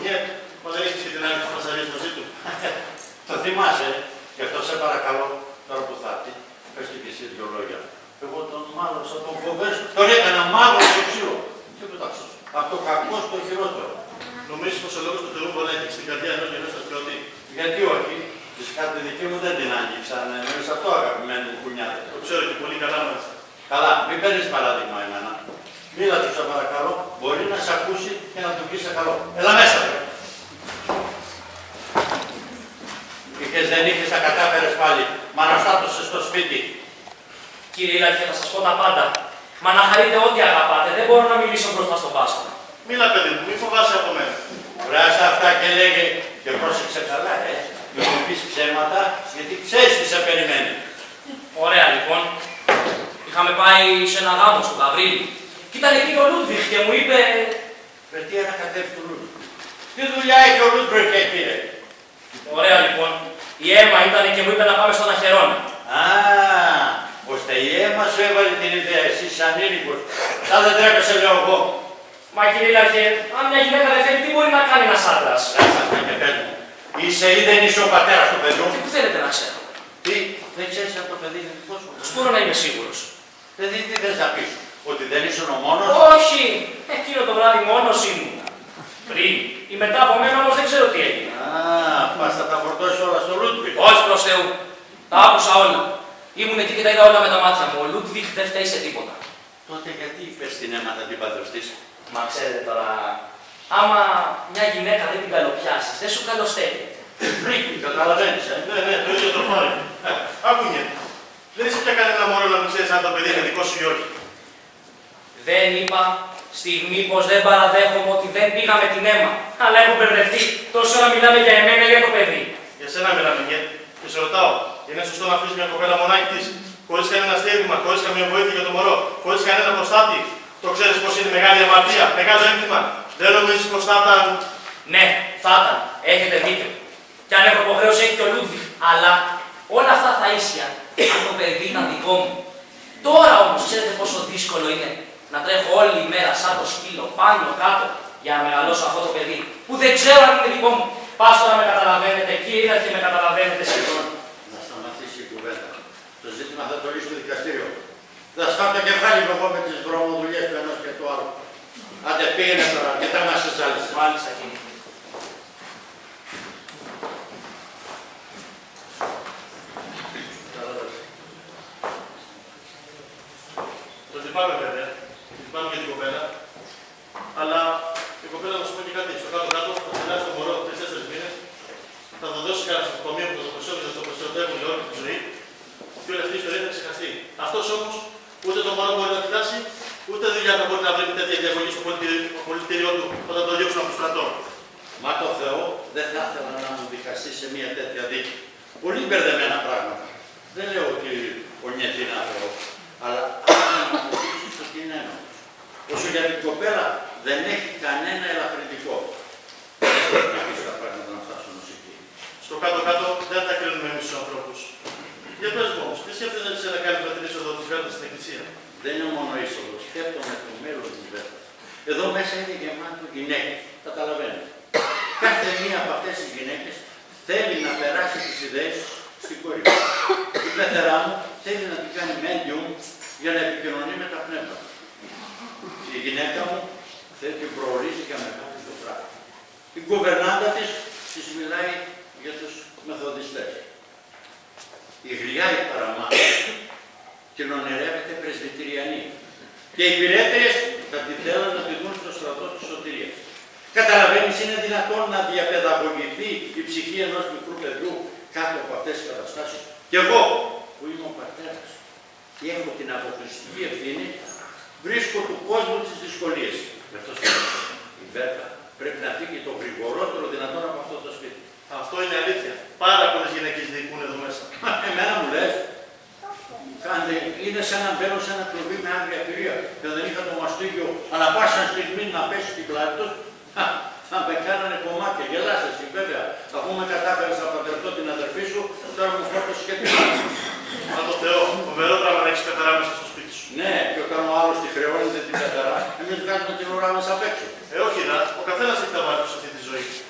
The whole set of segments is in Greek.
Νιέτ, μα δεν έχεις και την άλλη φασαρίες μαζί του. Το θυμάσαι, γι' αυτό σε παρακαλώ, τώρα που θα έρθει, πες του και εσύ δυο λόγια. Εγώ τον μάλωσα, τον φοβέσαι, τον έκανα μάλλον στο ξύλο. Και πετάξω. Από το κακό στο χειρότερο. Νομίζεις πως ο λόγος του Θεού μπορεί να έχει στην καρδιά ενός γενναίου στρατιώτη? Γιατί όχι, φυσικά τη δική μου δεν την άγγιξαν, σε αυτό αγαπημένη μου κουνιάτε. Το ξέρω και πολύ καλά μάλιστα. Καλά, μην παίρνεις παράδειγμα εμένα. Μίλα του, σε παρακαλώ, μπορεί να σε ακούσει και να του πεις σε καλό. Έλα μέσα, ρε. Είχες δεν είχες, τα κατάφερες πάλι. Μ' αναστάτωσες στο σπίτι. Κύριε Ήλαρχε, θα σας πω τα πάντα. Μα να χαρείτε ό,τι αγαπάτε. Δεν μπορώ να μιλήσω μπροστά στον Πάσχα. Μίλα, παιδί μου, μη φοβάσαι από μένα. Βράστα αυτά και λέγε και πρόσεξε καλά, Μην μου πεις ψέματα, γιατί ξέρεις τι σε περιμένει. Ωραία, λοιπόν. Είχαμε πάει σε ένα γάμο στο Γαβρίλη. Και ήταν εκεί ο Λούντβιχ και μου είπε. Τι ένα κατέβει του Λούντβιχ. Τι δουλειά έχει ο Λούντβιχ εκεί, ρε. Ωραία, λοιπόν. Η Έμα ήταν και μου είπε να πάμε στον Αχαιρώνα. Α, ώστε η Έμα σου έβαλε την ιδέα, εσύ είσαι ανήλικος. Σαν δεν τρέπεσαι, λέω εγώ. Μα κύριε Ήλαρχε, αν μια γυναίκα δεν θέλει, τι μπορεί να κάνει ένας άντρας? Κάτσε και πες μου. Είσαι ή δεν είσαι ο πατέρας του παιδιού? Και τι θέλετε να ξέρω? Τι, δεν ξέρεις αν το παιδί είναι δικός σου? Πώς μπορώ να είμαι σίγουρος? Δηλαδή τι θες να πεις, ότι δεν είσαι ο μόνος? Όχι! Εκείνο το βράδυ μόνος ήμουν. Πριν ή μετά από μένα όμως δεν ξέρω τι έγινε. Α, πας θα τα φορτώσεις όλα στο Λούντβιχ. Όχι προς Θεού. Τα άκουσα όλα. Ήμουν εκεί και τα είδα όλα με τα μάτια μου. Ο Λούντβιχ δεν φταίει σε τίποτα. Τότε γιατί είπες στην Έμα να την παντρευτείς? Μα ξέρετε τώρα, άμα μια γυναίκα δεν την καλοπιάσεις, δεν σου καλοστέκεται. Φρίκι, καταλαβαίνεις, Ναι, το ίδιο το πάρει. Άκουγε. Δεν είσαι πια κανένα μωρό να μην ξέρεις αν το παιδί είναι δικό σου ή όχι. Δεν είπα στιγμή πως δεν παραδέχομαι ότι δεν πήγα με την Έμα. Αλλά έχω μπερδευτεί. Τόση ώρα μιλάμε για εμένα ή για το παιδί. Για σένα μιλάμε, Νιέτ. Και σε ρωτάω, είναι σωστό να αφήσεις μια κοπέλα μονάχη της, χωρίς κανένα στήριγμα, χωρίς καμία βοήθεια για το μωρό, χωρίς κανένα προστάτη? Το ξέρεις πως είναι μεγάλη αμαρτία, μεγάλο έγκλημα? Δεν νομίζεις πως θα ήταν? Ναι, θα ήταν. Έχετε δίκιο. Και αν έχω υποχρέωση έχει και ο Λούντβιχ. Αλλά όλα αυτά θα ίσιαν αν το παιδί ήταν δικό μου. Τώρα όμως ξέρετε πόσο δύσκολο είναι να τρέχω όλη η μέρα σαν το σκύλο πάνω κάτω για να μεγαλώσω αυτό το παιδί που δεν ξέρω αν είναι δικό μου. Πας τώρα με καταλαβαίνετε, κύριε Ήλαρχε, με καταλαβαίνετε σχεδόν. Να σταματήσει η κουβέντα. Το ζήτημα θα το λύσει στο δικαστήριο. Θα σκάω το κεφάλι μου εγώ με τις δρομοδουλειές του ενός και του άλλου. Άντε πήγαινε τώρα και τα μας ζάλισε. Μάλιστα, κύριε. Το λυπάμαι βέβαια. Λυπάμαι για την κοπέλα. Αλλά η κοπέλα να σου πω και κάτι. Στο κάτω-κάτω θα περάσει το μωρό 3-4 μήνες. Θα το δώσει κανένα νοσοκομείο που το προσέχει, θα το προστατεύουν για όλη τη ζωή. Και όλη αυτή η ιστορία θα ξεχαστεί. Αυτός όμως ούτε το μωρό μπορεί να φτάσει, ούτε δουλειά θα μπορεί να βρει τέτοια διαγωγή στο πολιτήριό του όταν το διώξουν από το στρατό. Μα το Θεό δεν θα ήθελα να μου δικαστεί σε μια τέτοια δίκη. Πολύ μπερδεμένα πράγματα. Δεν λέω ότι ο Νιέτ είναι άθεο, αλλά αν να αποφύγεις ότι είναι ένοχος. Όσο για την κοπέλα δεν έχει κανένα ελαφρυντικό. Δεν πρέπει να αφήσει τα πράγματα να φτάσουν ως εκεί. Στο κάτω-κάτω δεν τα κρίνουμε εμείς τους ανθρώπους. Για πες μου όμως, τι σκέφτεσαι να κάνει με την είσοδο της Βέρτας στην Εκκλησία? Δεν είναι μόνο είσοδος, σκέφτομαι το μέλλον της Βέρτας. Εδώ μέσα είναι γεμάτο γυναίκες, καταλαβαίνετε. Κάθε μία από αυτές τις γυναίκες θέλει να περάσει τις ιδέες στην κόρη. Η πεθερά μου θέλει να την κάνει medium για να επικοινωνεί με τα πνεύματα. Η γυναίκα μου θέλει την προορίζει για μεγάλη το πράγμα. Η γκουβερνάντα της μιλάει για τους μεθοδιστές. Η γλιά η παραμάνα την ονειρεύεται πρεσβυτηριανή. Και οι υπηρέτριες θα τη θέλουν να τη δουν στο στρατό της σωτηρίας. Καταλαβαίνεις, είναι δυνατόν να διαπαιδαγωγηθεί η ψυχή ενός μικρού παιδιού κάτω από αυτές τις καταστάσεις? Και εγώ, που είμαι ο πατέρας και έχω την αποκλειστική ευθύνη, βρίσκω του κόσμου τις δυσκολίες. Γι' αυτό η Βέρτα πρέπει να φύγει το γρηγορότερο δυνατόν από αυτό το σπίτι. Αυτό είναι αλήθεια. Πάρα πολλές γυναίκες διοικούν εδώ μέσα. Εμένα μου λες, είναι σαν να μπαίνω σε ένα κλουβί με άγρια πυρία και δεν είχα το μαστίγιο, αλλά πάσα στιγμή να πέσει την πλάτη του, θα με κάνανε κομμάτια. Γελάστε εσύ, βέβαια. Αφού με κατάφερες να παντρευτώ την αδερφή σου, τώρα μου φόρτωσε και την άλλη. Μα το Θεό, φοβερό πράγμα να έχεις πεθαρά μέσα στο σπίτι σου. Ναι, και όταν ο άλλος τη χρεώνεται την πεθαρά, εμείς βγάζουμε την ουρά μας απ' έξω. Όχι, ο καθένας έχει τα βάρη του σε αυτή τη ζωή.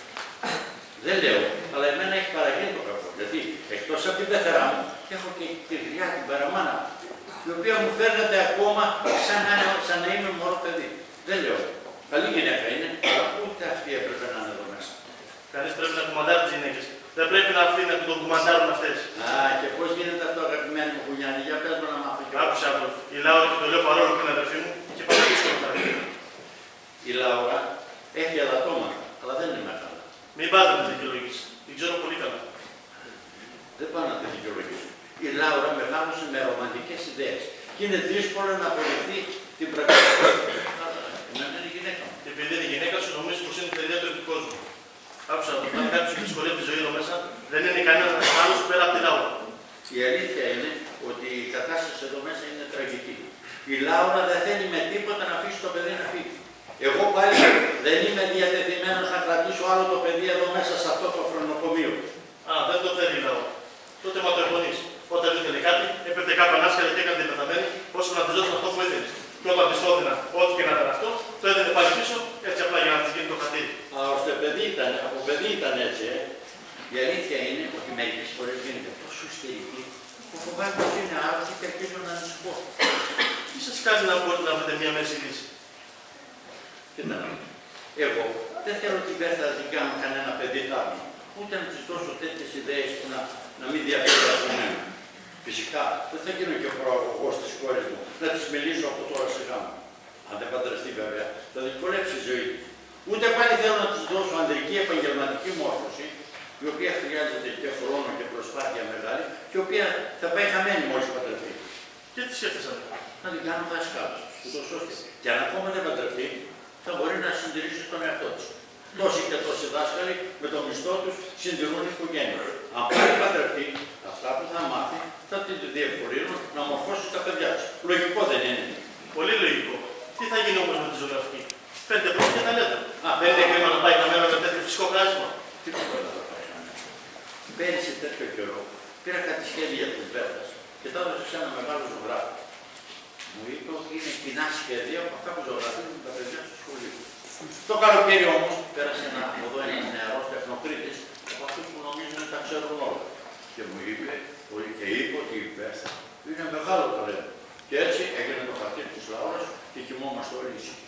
Δεν λέω, αλλά εμένα έχει παραγίνει το κακό. Γιατί εκτός από την πεθερά μου, έχω και τη γριά, την παραμάνα, η οποία μου φέρνεται ακόμα σαν να είμαι μωρό παιδί. Δεν λέω. Καλή γυναίκα είναι, αλλά ούτε αυτή έπρεπε να είναι εδώ μέσα. Κανείς πρέπει να κουμαντάρει τις γυναίκες. Δεν πρέπει να αφήνει να τον κουμαντάρουν αυτές. Α, και πώς γίνεται αυτό, αγαπημένη μου κουνιάνη, για πες μου να μάθω και Άκουσα αυτό. Η Λάουρα, και το λέω παρόλο που είναι αδερφή μου, και πάρα δύσκολο χαρακτήρα. Η Λάουρα έχει ελαττώματα, αλλά δεν είναι μεγάλα. Μην πας να τη δικαιολογήσεις. Την ξέρω πολύ καλά. Δεν πάω να τη δικαιολογήσω. Η Λάουρα μεγάλωσε με ρομαντικές ιδέες και είναι δύσκολο να αποδειχθεί την πραγματικότητα. Εμένα είναι η γυναίκα μου. Και επειδή είναι η γυναίκα σου, νομίζεις πως είναι τελεία του κόσμου. Άκουσα αυτό. Αν κάποιος δυσκολεύει τη ζωή εδώ μέσα, δεν είναι κανένας άλλος πέρα από τη Λάουρα. Η αλήθεια είναι ότι η κατάσταση εδώ μέσα είναι τραγική. Η Λάουρα δεν θέλει με τίποτα να αφήσει το παιδί να φύγει. Εγώ πάλι δεν είμαι διατεθειμένος να κρατήσω άλλο το παιδί εδώ μέσα σε αυτό το φρονοκομείο. Α, δεν το θέλει η Λάουρα. Τότε μα το επονείς. Όταν ήθελε κάτι, έπαιρνε κάπου ανάσκαλα και έκανε την πεθαμένη, ώστε να τη δώσουν αυτό που ήθελε. Και όταν τη το έδινα, ό,τι και να ήταν αυτό, το έδινε πάλι πίσω, έτσι απλά για να τη γίνει το χατήρι. Α, ώστε από παιδί ήταν έτσι, Η αλήθεια είναι ότι μερικές φορές γίνεται τόσο ιστερική που φοβάμαι πως είναι άρρωστη και αρχίζω να ανησυχώ. Τι σας κάνει να μπορείτε να βρείτε μια μέση λύση? Κοίτα, εγώ δεν θέλω την Βέρτα να την κάνω κανένα παιδί θαύμα, ούτε να της δώσω τέτοιες ιδέες που να μην διαφέρει από μένα. Φυσικά δεν θα γίνω και προαγωγός της κόρης μου, να της μιλήσω από τώρα σε γάμο. Αν δεν παντρευτεί βέβαια, θα δυσκολέψει η ζωή της. Ούτε πάλι θέλω να της δώσω ανδρική επαγγελματική μόρφωση, η οποία χρειάζεται και χρόνο και προσπάθεια μεγάλη, και η οποία θα πάει χαμένη μόλις παντρευτεί. Και τι σκέφτεσαν? Να την κάνω δασκάλα, ούτως ώστε και αν ακόμα δεν παντρευτεί, θα μπορεί να συντηρήσει τον εαυτό της. Τόσοι και τόσοι δάσκαλοι με το μισθό τους συντηρούν οικογένεια. Αν πάλι παντρευτεί, αυτά που θα μάθει θα την διευκολύνουν να μορφώσει τα παιδιά της. Λογικό δεν είναι? Πολύ λογικό. Τι θα γίνει όμως με τη ζωγραφική? 5 πρώτα και ταλέντα. Δεν είναι κρίμα να πάει καμένα με τέτοιο φυσικό κράσμα? Τίποτα δεν θα πάει κανένα. Πέρυσι τέτοιο καιρό πήρα κάτι σχέδια της Βέρτας και τα έδωσα σε ένα μεγάλο ζωγράφο. Μου είπε ότι είναι κοινά σχέδια από αυτά που ζωγραφίζουν τα παιδιά στο σχολείο. Το καλοκαίρι όμως πέρασε ένας νεαρός τεχνοκρίτης από αυτούς που νομίζουν ότι τα ξέρουν όλα. Και μου είπε ότι η Βέρτα είναι μεγάλο ταλέντο. Και έτσι έγινε το χαρτί της Λάουρας και κοιμόμαστε όλοι ήσυχοι.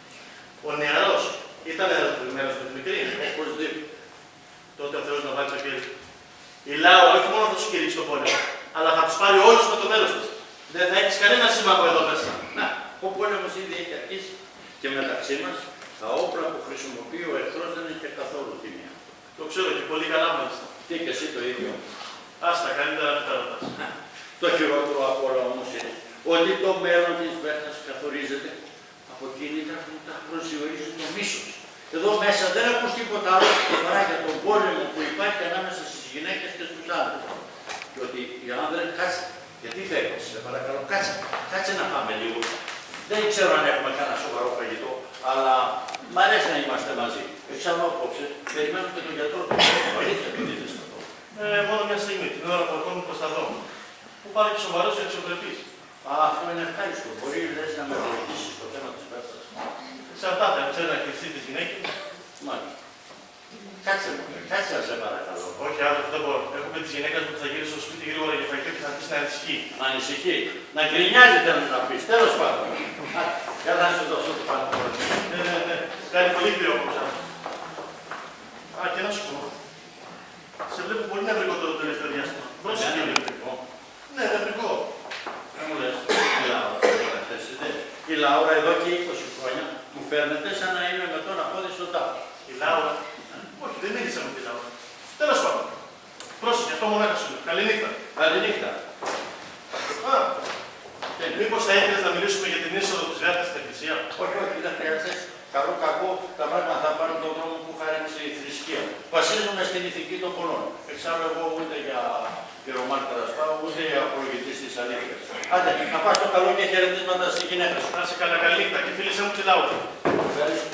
Ο νεαρός ήταν ερωτημένος με τη μικρή. Οπωσδήποτε. Τότε ο Θεός να βάλει το χέρι. Η Λάουρα όχι μόνο θα σου κηρύξει το πόλεμο, αλλά θα τους πάρει όλους με το μέρος της. Δεν θα έχεις κανένα σύμμαχο εδώ μέσα. Να, ο πόλεμος ήδη έχει αρχίσει και μεταξύ μας τα όπλα που χρησιμοποιεί ο εχθρός δεν είναι και καθόλου τίμια. Το ξέρω και πολύ καλά μάλιστα. Τι και εσύ το ίδιο. Άστα, καλύτερα να τα ρωτάς. Το χειρότερο απ' όλα όμως είναι ότι το μέλλον της Βέρτας καθορίζεται από κίνητρα που τα προσδιορίζει το μίσος. Εδώ μέσα δεν ακούς τίποτα άλλο παρά για τον πόλεμο που υπάρχει ανάμεσα στις γυναίκες και στους άντρες. Και ότι οι άνδρες, κάτσε, γιατί φεύγεις, σε παρακαλώ, κάτσε να πάμε λίγο. Δεν ξέρω αν έχουμε κανένα σοβαρό φαγητό, αλλά μ' αρέσει να είμαστε μαζί. Εξάλλου απόψε, περιμένω και τον γιατρό του. Αλήθεια το δείτε αυτό. Μόνο μια στιγμή, την ώρα που ερχόμουν προς τα δρόμο. Που πάλι και σοβαρός και αξιοπρεπής. Α, αυτό είναι ευχάριστο. Μπορεί λες να με βοηθήσεις στο θέμα της Βέρτας. Εξαρτάται, αν ξέρει να κλειστεί τη γυναίκη. Μάλιστα. Κάτσε μου, κάτσε να σε παρακαλώ. Όχι, άλλο δεν μπορώ. Έχουμε τη γυναίκα που θα γυρίσει στο σπίτι γρήγορα για φαγητό και θα αρχίσει να ανησυχεί. Να ανησυχεί. Να γκρινιάζει θέλω να πεις. Τέλος πάντων. Για να σου δώσω το πάνω. Ναι. Κάνει πολύ κρύο όπως αυτό. Α, και να σου πω. Σε βλέπω πολύ νευρικό το τελευταίο διάστημα. Πρόσεχε λίγο. Ναι, νευρικό. Δεν μου λες. Η Λάουρα εδώ και 20 χρόνια μου φέρνεται σαν να είμαι με τον απόδει στον τάφο. Η Λάουρα. Όχι, δεν μίλησα με τη Λάουρα. Τέλος πάντων. Πρόσεχε, αυτό μονάχα σου λέω. Καληνύχτα. Καληνύχτα. Α, μήπως θα ήθελες να μιλήσουμε για την είσοδο της Βέρτας στην Εκκλησία? Όχι, δεν χρειάζεται. Καλό κακό τα πράγματα θα πάρουν τον δρόμο που χαράξει η θρησκεία. Βασίζομαι στην ηθική των πολλών. Εξάλλου εγώ ούτε για πυρομάρτυρας πάω, ούτε για απολογητής της αλήθειας. Άντε, να πας το καλό και χαιρετίσματα στη γυναίκα σου. Να σε καλά, καληνύχτα και φίλησέ μου τη Λάουρα. Ευχαριστώ.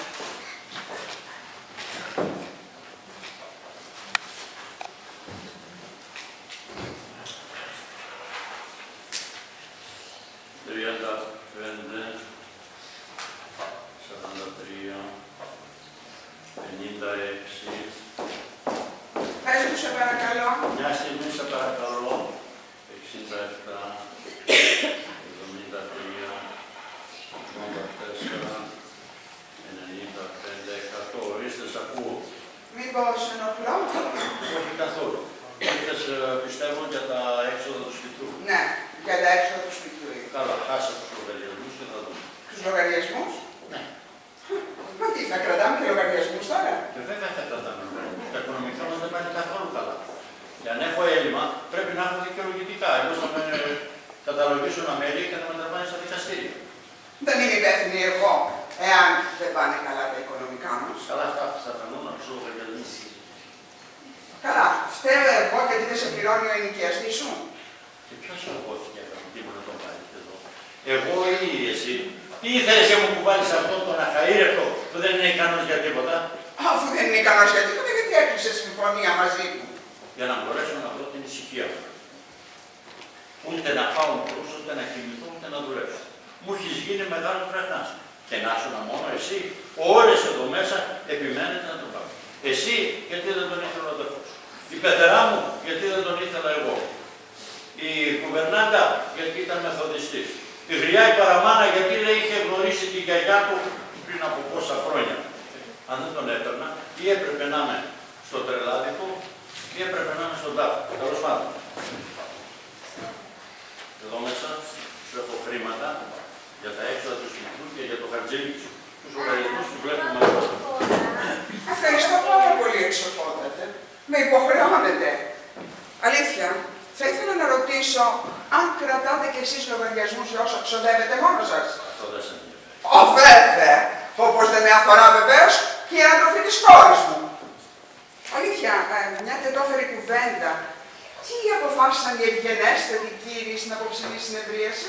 σου, σε παρακαλώ. Μια στιγμή, σε παρακαλώ. 67, 73, 84, 95, 100. Ορίστε, σ' ακούω. Μήπως ενοχλώ? Όχι καθόλου. Ήρθες, πιστεύω, για τα έξοδα του σπιτιού. Ναι, για τα έξοδα του σπιτιού. Καλά, χάσε τους λογαριασμούς και θα δούμε. Τους λογαριασμούς? Ναι. Μα τι, θα κρατάμε και λογαριασμούς τώρα? Και βέβαια θα κρατάμε λογαριασμούς. Τα οικονομικά μας δεν πάνε καθόλου καλά. Και αν έχω έλλειμμα, πρέπει να έχω δικαιολογητικά. Αλλιώς θα με καταλογίσουν αμέλεια και θα με τραβάνε στα δικαστήρια. Δεν είμαι υπεύθυνη εγώ, εάν δεν πάνε καλά τα οικονομικά μας. Καλά, αυτά θα φανούν να τους λογαριασμούς. Καλά, φταίω εγώ γιατί δεν σε πληρώνει ο ενοικιαστής σου. Και ποιος αγώθηκε αυτό που ήμουν να τον βάλεις εδώ? Εγώ ή εσύ? Τι ήθελες εγώ που βάλεις αυτόν τον αχαήρευτο που δεν είναι ικανός για τίποτα? Αφού δεν είναι ικανός για τίποτα, γιατί έκλεισε συμφωνία μαζί μου? Για να μπορέσω να βρω την ησυχία μου. Ούτε να φάω νεκρούς, ούτε να κοιμηθώ, ούτε να δουλέψω. Μου έχεις γίνει μεγάλο φραχτάς. Και να σου να μόνο εσύ, όλες εδώ μέσα επιμένετε να το πάω. Εσύ, γιατί δεν τον ήθελα ο αδερφός. Η πεθερά μου, γιατί δεν τον ήθελα εγώ. Η κουβερνάντα, γιατί ήταν μεθοδιστής. Η γριά η παραμάνα, γιατί λέει είχε γνωρίσει τη γιαγιά του πριν από πόσα χρόνια. Αν δεν τον έπαιρνα, ή έπρεπε να είμαι στο τρελάδι του, ή έπρεπε να είμαι στον τάφο. Τέλος πάντων. Εδώ μέσα σου έχω χρήματα για τα έξοδα του σπιτιού και για το χαρτζέλικι σου. Τους λογαριασμούς τους βλέπουμε εδώ. Ευχαριστώ πάρα πολύ, εξοχότατε. Με υποχρεώνετε. Αλήθεια, θα ήθελα να ρωτήσω αν κρατάτε κι εσείς λογαριασμούς για όσα ξοδεύετε μόνο σας. Αυτό δεν σε ενδιαφέρει. Ω, βέβαια! Όπως δεν με αφορά βεβαίως και η ανατροφή της κόρης μου. Αλήθεια, μια τετόφερη κουβέντα. Τι αποφάσισαν οι ευγενέστεροι κύριοι στην απόψινή συνεδρίαση?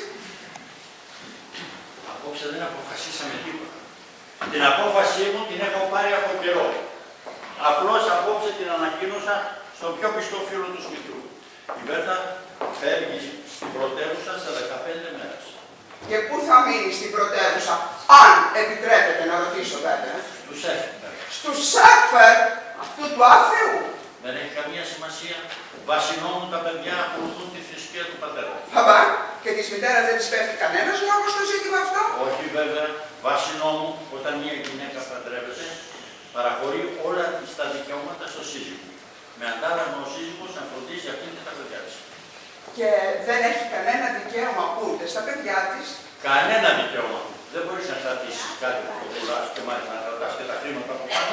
Απόψε δεν αποφασίσαμε τίποτα. Την απόφασή μου την έχω πάρει από καιρό. Απλώς απόψε την ανακοίνωσα στον πιο πιστό φίλο του σπιτιού. Η Βέρτα φεύγει στην πρωτεύουσα σε 15 μέρες. Και πού θα μείνει στην πρωτεύουσα, αν επιτρέπετε να ρωτήσω βέβαια? Στους έφυγε. Στους Σάκφερ, αυτού του άθεου. Δεν έχει καμία σημασία. Βάσει νόμου τα παιδιά ακολουθούν τη θρησκεία του πατέρα. Παπά, και της μητέρας δεν της πέφτει κανένας λόγος στο ζήτημα αυτό? Όχι βέβαια. Βάσει νόμου, όταν μια γυναίκα παντρεύεται, παραχωρεί όλα τα δικαιώματα στο σύζυγο. Με αντάλλαγμα ο σύζυγος να φροντίζει αυτήν και τα παιδιά της. Και δεν έχει κανένα δικαίωμα ούτε στα παιδιά της. Κανένα δικαίωμα. Δεν μπορείς να κρατήσεις κάτι που το πουλάς και μάλιστα να κρατάς και τα χρήματα από πάνω.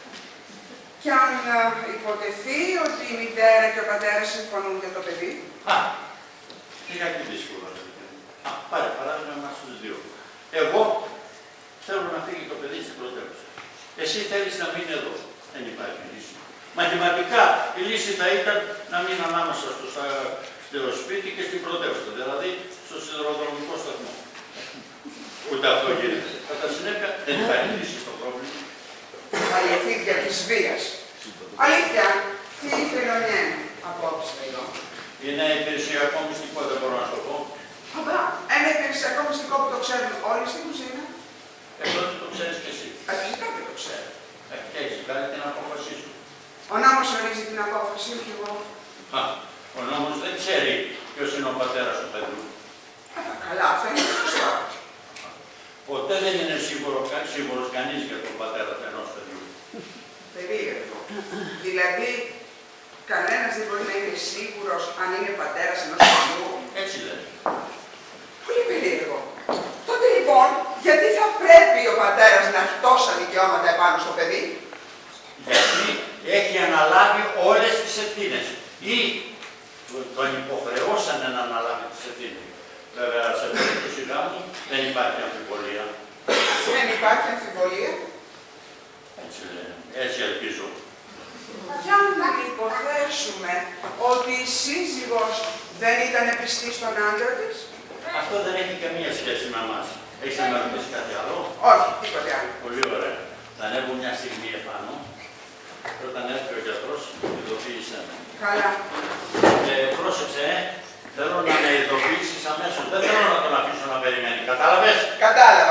Και αν υποτεθεί ότι η μητέρα και ο πατέρας συμφωνούν για το παιδί. Α, είναι κάτι δύσκολο. Α, πάρε παράδειγμα μας τους δύο. Εγώ θέλω να φύγει το παιδί στην πρωτεύουσα. Εσύ θέλεις να μείνει εδώ. Δεν υπάρχει λύση. Μαθηματικά η λύση θα ήταν να μείνει ανάμεσα στο σπίτι και στην πρωτεύουσα, δηλαδή στο σιδηροδρομικό σταθμό. Ούτε αυτό γίνεται. Κατά συνέπεια δεν υπάρχει λύση στο πρόβλημα. Αληθίδια της βίας. Αλήθεια, τι φιλονιέν απόψε εδώ. Είναι υπηρεσιακό μυστικό, δεν μπορώ να σου το πω. Παπά, ένα υπηρεσιακό μυστικό που το ξέρουν όλοι στην κουζίνα. Εδώ το ξέρεις και εσύ. Φυσικά δεν το ξέρω. Και έχεις κάνει την απόφασή σου. Ο νόμος ορίζει την απόφαση, όχι εγώ. Α, ο νόμος δεν ξέρει ποιος είναι ο πατέρας του παιδιού. Καλά, αυτό είναι σωστό. Ποτέ δεν είναι σίγουρος κανείς για τον πατέρα του ενός παιδιού. Περίεργο. Δηλαδή, κανένας δεν μπορεί να είναι σίγουρος αν είναι πατέρας ενός παιδιού. Έτσι λένε. Πολύ περίεργο. Τότε λοιπόν, γιατί θα πρέπει ο πατέρας να έχει τόσα δικαιώματα επάνω στο παιδί? Γιατί έχει αναλάβει όλες τις ευθύνες. Ή τον υποχρεώσανε να αναλάβει τις ευθύνες. Βέβαια, σε περίπτωση γάμου δεν υπάρχει αμφιβολία. Δεν υπάρχει αμφιβολία. Έτσι λένε. Έτσι ελπίζω. Για να υποθέσουμε ότι η σύζυγος δεν ήταν πιστή στον άντρα της. Αυτό δεν έχει καμία σχέση με εμάς. Έχεις να με ρωτήσει κάτι άλλο? Όχι, τίποτε άλλο. Πολύ ωραία. Θα ανέβω μια στιγμή επάνω. Και όταν έρθει ο γιατρός, ειδοποίησέ με. Καλά. Πρόσεξε, θέλω να με ειδοποιήσεις αμέσως. Δεν θέλω να τον αφήσω να περιμένει. Κατάλαβες? Κατάλαβα.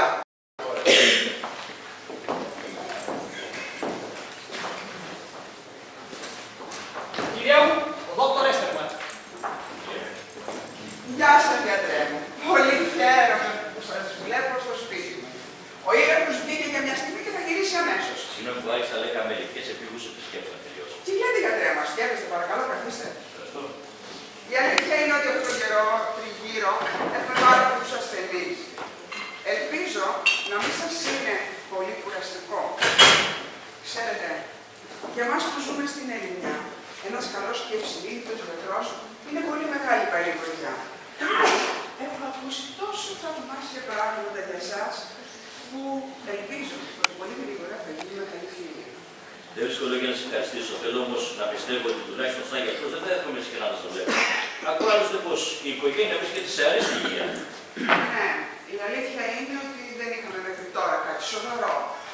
Για εμάς που ζούμε στην Ελληνιά, ένας καλός και ευσυνείδητος γιατρός είναι πολύ μεγάλη παρηγοριά. Έχω ακούσει τόσο θαυμάσια πράγματα για εσάς που ελπίζω ότι πολύ γρήγορα θα γίνει μεγάλη φίλη. Δεν βρίσκω λόγια να σε ευχαριστήσω. Θέλω όμως να πιστεύω ότι τουλάχιστον σαν γιατρός δεν θα έρχομαι συχνά να σας βλέπω. Ακούω άλλωστε πως η οικογένεια βρίσκεται σε αρέστη υγεία. Ναι, η αλήθεια είναι ότι δεν είχαμε μέχρι τώρα κάτι σοβαρό.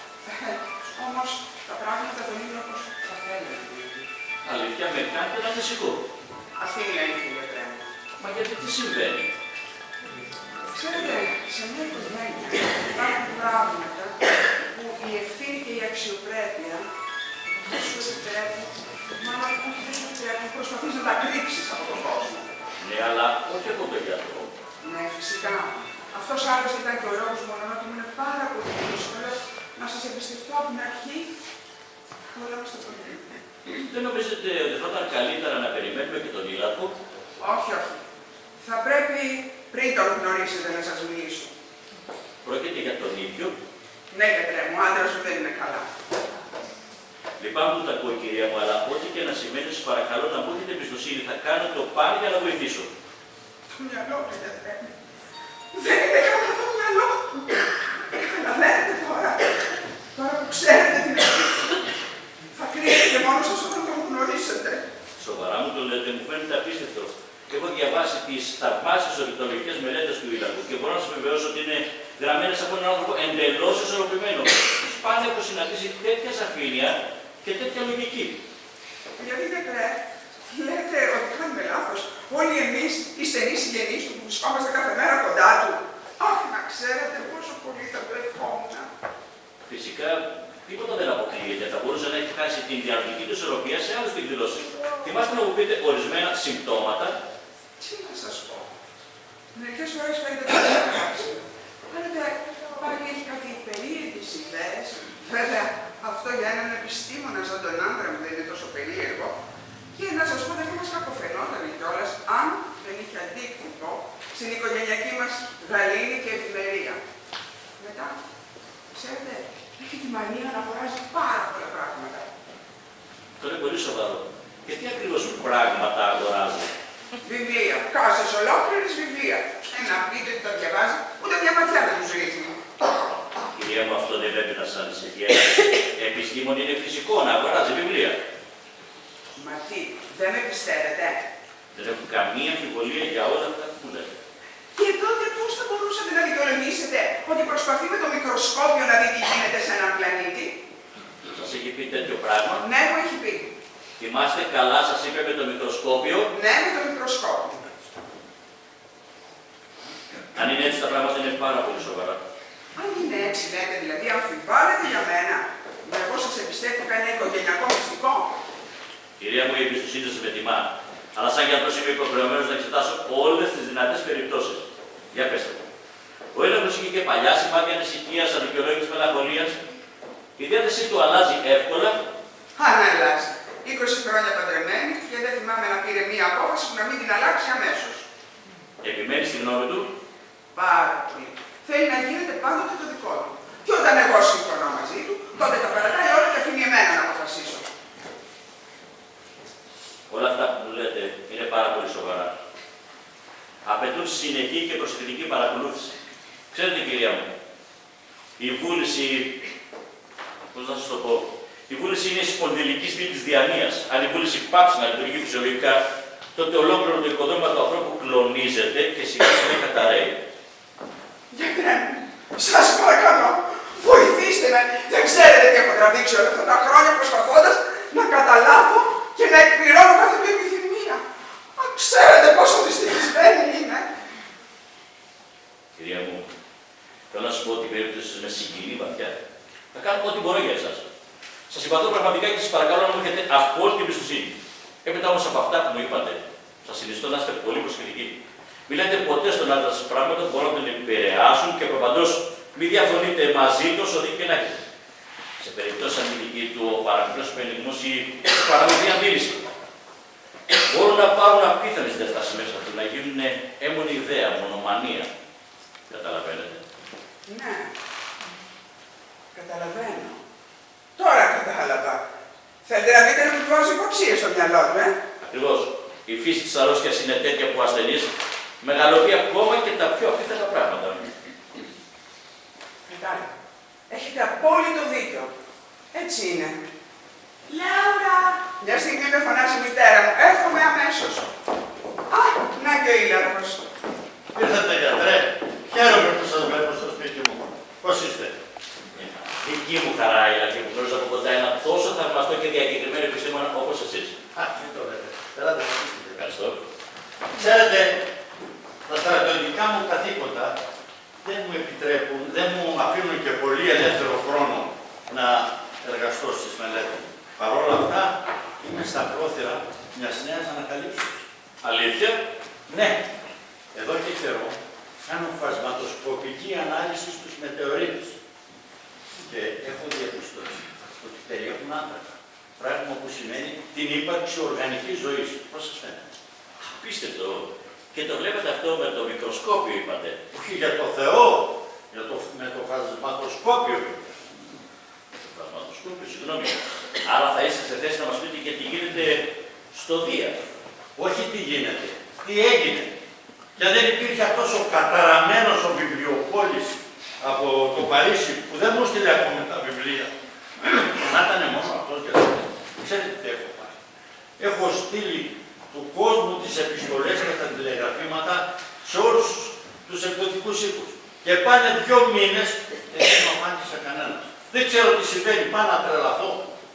Όμως τα πράγματα δεν είναι όπως θα θέλετε. Αλήθεια, με κάνετε να ανησυχώ. Αυτή είναι η αλήθεια, γιατρέ μου. Μα γιατί τι συμβαίνει? Ξέρετε, σε μια οικογένεια υπάρχουν πράγματα που η ευθύνη και η αξιοπρέπεια δεν σου επιτρέπουν, μάλλον όχι δεν σου επιτρέπουν, προσπαθείς να τα κρύψεις από τον κόσμο. Ναι, αλλά όχι από τον γιατρό. Ναι, φυσικά. Αυτός άλλωστε ήταν και ο λόγος μου, αλλά ότι μου είναι πάρα πολύ δύσκολο να σας εμπιστευτώ από την αρχή όλα μας το πρωί. Δεν νομίζετε ότι θα ήταν καλύτερα να περιμένουμε και τον Ήλακο? Όχι, όχι. Θα πρέπει πριν τον γνωρίσετε να σας μιλήσω. Πρόκειται για τον ίδιο? Ναι, γιατρέ μου, ο άντρας μου δεν είναι καλά. Λυπάμαι που τα ακούω, κυρία μου, αλλά ό,τι και να σημαίνει, σας παρακαλώ να μου έχετε εμπιστοσύνη. Θα κάνω το πάλι για να βοηθήσω. Το μυαλό μου, γιατρέ μου. Δεν είναι καλά το μυαλό μου. Καταλαβαίνετε τώρα. Τώρα που ξέρετε την αλήθεια. Θα κρίνετε μόνο σας όταν τον γνωρίσετε. Σοβαρά μου το λέτε, μου φαίνεται απίστευτο. Έχω διαβάσει τις θαυμάσιες ορνηθολογικές μελέτες του Ήλακου και μπορώ να σας βεβαιώσω ότι είναι γραμμένες από έναν άνθρωπο εντελώς ισορροπημένο. Σπάνια έχω συναντήσει τέτοια σαφήνεια και τέτοια λογική. Γιατί γιατρέ, λέτε ότι κάνουμε λάθος. Όλοι εμείς οι στενοί συγγενείς του που βρισκόμαστε κάθε μέρα κοντά του. Αχ, να ξέρετε πόσο πολύ θα το ευχόμουν. Φυσικά, τίποτα δεν αποκλείεται. Θα μπορούσε να έχει χάσει την διαρροτική του ισορροπία σε άλλες εκδηλώσεις. Θυμάστε να μου πείτε ορισμένα συμπτώματα? Τι να σας πω. Μερικές φορές φαίνεται ότι δεν θα χάσει. Φαίνεται πάλι έχει κάτι περίεργες ιδέες. Βέβαια, αυτό για έναν επιστήμονα σαν τον άντρα μου δεν είναι τόσο περίεργο. Και να σας πω, δεν θα μας κακοφαινόταν κιόλας αν δεν είχε αντίκτυπο στην οικογενειακή μας γαλήνη και ευημερία. Μετά, ξέρετε, έχει τη μανία να αγοράζει πάρα πολλά πράγματα. Αυτό είναι πολύ σοβαρό. Και τι ακριβώς πράγματα αγοράζει? Βιβλία. Κάσες ολόκληρες βιβλία. Να πείτε ότι τα διαβάζει, ούτε μια ματιά δεν τους ρίχνει. Κυρία μου, αυτό δεν πρέπει να σας ανησυχεί. Επιστήμον είναι φυσικό να αγοράζει βιβλία. Μα τι, δεν με πιστεύετε? Δεν έχω καμία αμφιβολία για όλα αυτά που λέτε. Και τότε πώς θα μπορούσατε να δικαιολογήσετε ότι προσπαθεί με το μικροσκόπιο να δει τι γίνεται σε έναν πλανήτη? Σας έχει πει τέτοιο πράγμα? Ναι, μου έχει πει. Θυμάστε καλά, σας είπε με το μικροσκόπιο? Ναι, με το μικροσκόπιο. Αν είναι έτσι τα πράγματα είναι πάρα πολύ σοβαρά. Αν είναι έτσι, λέτε, δηλαδή αμφιβάλλετε για μένα. Μα εγώ σας εμπιστεύτηκα ένα οικογενειακό μυστικό. Κυρία μου, η εμπιστοσύνη σας με τιμά. Αλλά σαν γιατρός είμαι υποχρεωμένος να εξετάσω όλες τις δυνατές περιπτώσεις. Για πέστε μου. Ο Ήλακος είχε και παλιά σημάδια ανησυχίας, αδικαιολόγητης μελαγχολίας. Η διάθεσή του αλλάζει εύκολα. Αν αλλάζει. 20 χρόνια παντρεμένη και δεν θυμάμαι να πήρε μία απόφαση που να μην την αλλάξει αμέσως. Επιμένει στη γνώμη του. Πάρα πολύ. Θέλει να γίνεται πάντοτε το δικό του. Και όταν εγώ συμφωνώ μαζί του, τότε τα παρατάει όλα και αφήνει εμένα να αποφασίσω. Όλα αυτά που μου λέτε είναι πάρα πολύ σοβαρά. Απαιτούν συνεχή και προσεκτική παρακολούθηση. Ξέρετε, κυρία μου, η βούληση, πώς να σας το πω, η βούληση είναι η σπονδυλική στήλη της διανοίας. Αν η βούληση πάψει να λειτουργεί φυσιολογικά, τότε ολόκληρο το οικοδόμημα του ανθρώπου κλονίζεται και σιγά σιγά καταραίει. Γιατρέ μου, σας παρακαλώ, βοηθήστε με. Δεν ξέρετε τι έχω τραβήξει όλα αυτά τα χρόνια προσπαθώντας να καταλάβω και να εκπληρώνω κάθε μια επιθυμία. Αν ξέρετε πόσο δυστυχισμένη είμαι. Κυρία μου, θέλω να σου πω ότι η περίπτωση σας με συγκινεί βαθιά. Θα κάνω ό,τι μπορώ για εσάς. Σας συμπαθώ πραγματικά και σας παρακαλώ να μου έχετε απόλυτη εμπιστοσύνη. Έπειτα όμως από αυτά που μου είπατε, σας συνιστώ να είστε πολύ προσεκτικοί. Μην λέτε ποτέ στον άντρα σας πράγματα που μπορούν να τον επηρεάσουν και προπαντός μην διαφωνείτε μαζί του όσο δίκαιο να έχετε. Σε περιπτώσεις σαν τη δική του, ο παραμικρός πενιγμός ή παραμικρή αντίληψη μπορούν να πάρουν απίθανες διαστάσεις μέσα του, να γίνουν έμμονη ιδέα, μονομανία. Καταλαβαίνετε? Ναι. Καταλαβαίνω. Τώρα κατάλαβα. Θέλετε να δείτε να μου βάζω υποψίες στο μυαλό του, Ακριβώς. Η φύση της αρρώστιας είναι τέτοια που ο ασθενής μεγαλοποιεί ακόμα και τα πιο απίθανα πράγματα. Κοιτάξτε, έχετε απόλυτο δίκιο. Έτσι είναι. Λάουρα! Μια στιγμή με φωνάζει η μητέρα μου. Έρχομαι αμέσως. Α, να και ο Ήλαρχος. Ήρθατε, γιατρέ. Χαίρομαι που σας βλέπω στο σπίτι μου. Πώς είστε? Δική μου χαρά η αρχή που γνώριζα από κοντά ένα τόσο θαυμαστό και διακεκριμένο επιστήμονα όπως εσείς. Τι το λέτε. Ελάτε, Ευχαριστώ. Ξέρετε, τα στρατιωτικά μου καθήκοντα δεν μου επιτρέπουν, δεν μου αφήνουν και πολύ ελεύθερο χρόνο να εργαστώ στις μελέτες. Παρ' όλα αυτά, είμαι στα πρόθυρα μιας νέας ανακαλύψεως. Αλήθεια? Ναι, εδώ και καιρό κάνω φασματοσκοπική ανάλυση στους μετεωρίτες και έχω διαπιστώσει ότι περιέχουν άνθρακα. Πράγμα που σημαίνει την ύπαρξη οργανικής ζωής. Πώς σας φαίνεται? Απίστευτο. Και το βλέπετε αυτό με το μικροσκόπιο, είπατε. Όχι για το Θεό, με το φασματοσκόπιο. Το φασματοσκόπιο, συγγνώμη. Άρα θα είστε σε θέση να μας πείτε και τι γίνεται στο Δία. Όχι τι γίνεται, τι έγινε. Και δεν υπήρχε αυτός ο καταραμένος ο βιβλιοπόλης από το Παρίσι που δεν μου στείλε ακόμα τα βιβλία. Να ήταν μόνο αυτός και αυτό. Ξέρετε τι έχω πάει? Έχω στείλει του κόσμου τις επιστολές και τα τηλεγραφήματα σε όλους τους εκδοτικούς οίκους. Και πάνε 2 μήνες και δεν μου απάντησε κανένας. Δεν ξέρω τι συμβαίνει, πάω να τρελαθώ.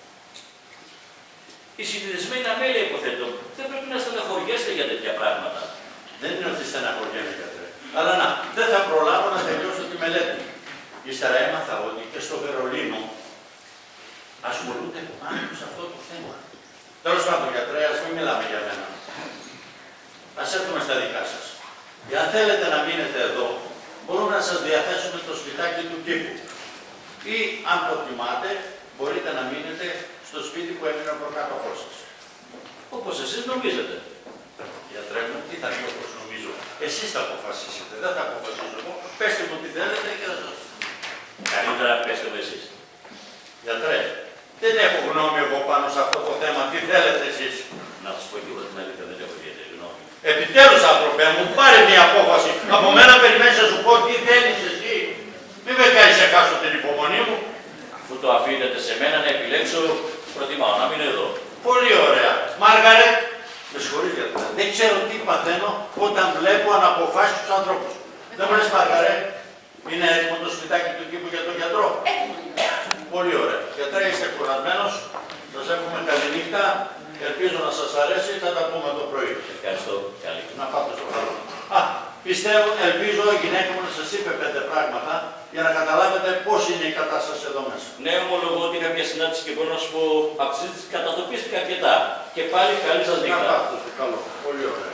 Οι συνδεδεσμένοι αμέλεια, υποθέτω, δεν πρέπει να στεναχωριέστε για τέτοια πράγματα. Δεν είναι ότι στεναχωριέμαι, γιατρέ. Αλλά να, δεν θα προλάβω να τελειώσω τη μελέτη. Ύστερα έμαθα ότι και στο Βερολίνο ασχολούνται πάνω σε αυτό το θέμα. Τέλος πάντων, γιατρέ, ας μην μιλάμε για μένα. Ας έρθουμε στα δικά σας. Αν θέλετε να μείνετε εδώ, μπορούμε να σας διαθέσουμε το σπιτάκι του κήπου. Ή, αν προτιμάτε, μπορείτε να μείνετε στο σπίτι που έμεινε ο προκάτοχός σας. Όπως εσείς νομίζετε. Γιατρέ μου, τι θα πει όπως νομίζω? Εσείς θα αποφασίσετε, δεν θα αποφασίσω εγώ. Πέστε μου τι θέλετε και θα σας πω. Καλύτερα πέστε με εσείς. Γιατρέ, δεν έχω γνώμη εγώ πάνω σε αυτό το θέμα. Τι θέλετε εσείς? Να σας πω και εγώ την αλήθεια, δεν έχω ιδιαίτερη γνώμη. Επιτέλους, άνθρωπε μου, πάρε μια απόφαση. Από μένα περιμένεις να σου πω τι θέλεις εσύ. Μην με κάνεις να χάσω την υπομονή μου. Αφού το αφήνετε σε μένα να επιλέξω, προτιμάω να μείνω εδώ. Πολύ ωραία. Μάργαρετ, με συγχωρείς γιατρέ. Δεν ξέρω τι παθαίνω όταν βλέπω αναποφάσεις τους ανθρώπους. Δεν μου λες, Μάργαρετ, είναι έτοιμο το σπιτάκι του κήπου για τον γιατρό? Πολύ ωραία. Γιατρέ, είστε κουρασμένος. Σας εύχομαι καλή νύχτα. Ελπίζω να σας αρέσει. Θα τα πούμε το πρωί. Ευχαριστώ. Καλή. Να πάτε στο καλό. Πιστεύω, ελπίζω η γυναίκα μου να σας είπε 5 πράγματα για να καταλάβετε πώς είναι η κατάσταση εδώ μέσα. Ναι, ομολογώ ότι είχα μια συνάντηση και μπορώ να σου πω από τη συζήτηση κατατοπίστηκα αρκετά. Και πάλι καλή σας Να νύχτα. πάτε στο καλό. Πολύ ωραία.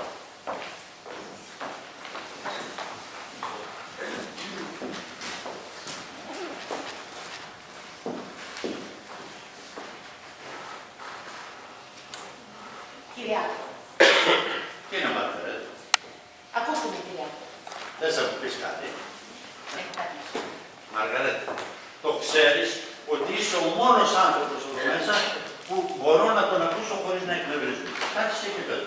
Κυριάκο. Τι είναι, Μαργαρέτ? Ακούστε με, Κυριάκο. Δεν θα μου πεις κάτι. Έχω κάτι. Μαργαρέτ, το ξέρεις ότι είσαι ο μόνος άνθρωπος εδώ μέσα που μπορώ να τον ακούσω χωρίς να εκνευρίζομαι. Κάτσε και πέρα.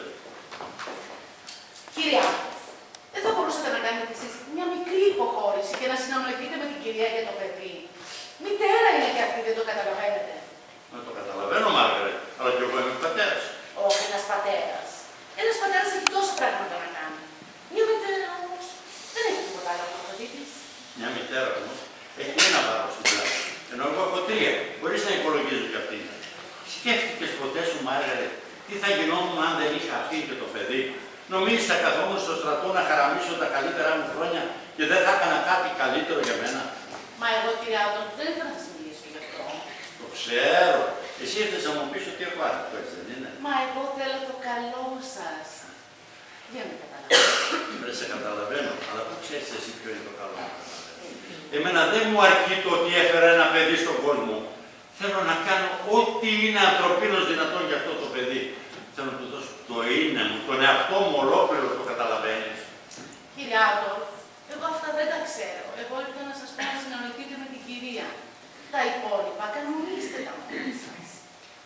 Κυριάκο, δεν θα μπορούσατε να κάνετε εσείς μια μικρή υποχώρηση και να συνομιληθείτε με την κυρία για το παιδί? Μητέρα είναι και αυτή, δεν το καταλαβαίνετε? Να το καταλαβαίνω, Μάργαρετ, αλλά και εγώ είμαι πατέρας. Όχι, ένας πατέρας. Ένας πατέρας έχει τόσα πράγματα να κάνει. Μια μητέρα όμως δεν έχει τίποτα άλλο από το της. Μια μητέρα όμως έχει ένα βάρος στην πλάτη. Ενώ εγώ έχω 3. Μπορείς να υπολογίζεις κι αυτή. Σκέφτηκες ποτέ σου, Μάργαρετ, τι θα γινόμουν αν δεν είχα αυτή και το παιδί? Νομίζεις θα καθόμουν στο στρατό να χαραμίσω τα καλύτερά μου χρόνια και δεν θα έκανα κάτι καλύτερο για μένα? Μα εγώ, Κυριάκο, δεν ήθελα να σας μιλήσω γι' αυτό. Το ξέρω. Εσύ ήρθες να μου πεις ότι έχω άδικο, έτσι δεν είναι? Μα εγώ θέλω το καλό σας. Δεν με καταλαβαίνετε. Δεν σε καταλαβαίνω, αλλά πού ξέρεις εσύ ποιο είναι το καλό? Εμένα δεν μου αρκεί το ότι έφερα ένα παιδί στον κόσμο. Θέλω να κάνω ό,τι είναι ανθρωπίνως δυνατόν για αυτό το παιδί. Θέλω να του δώσω το είναι μου, τον εαυτό μου ολόκληρο, το καταλαβαίνεις? Κυριάκο, εγώ αυτά δεν τα ξέρω. Εγώ ήρθα να σας πω να συναντηθείτε με την κυρία. Τα υπόλοιπα κανονίστε τα μόνοι σας. Πρέπει να σε καταλαβαίνω, αλλά πού ξέρεις εσύ ποιο είναι το καλό? Εμένα δεν μου αρκεί το ότι έφερα ένα παιδί στον κόσμο. Θέλω να κάνω ό,τι είναι ανθρωπίνως δυνατόν για αυτό το παιδί. Θέλω να του δώσω το είναι μου, τον εαυτό μου ολόκληρο, το καταλαβαίνεις? Κυριάκο, εγώ αυτά δεν τα ξέρω. Εγώ ήρθα να σας πω να συναντηθείτε με την κυρία. Τα υπόλοιπα κανονίστε τα μόνοι σας.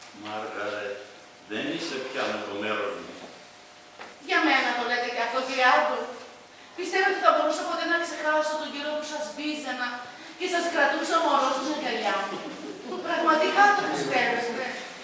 ξεχάσω τον καιρό που σας βίζανα και σας κρατούσα μωρό στην αγκαλιά μου. Πραγματικά το πιστεύετε.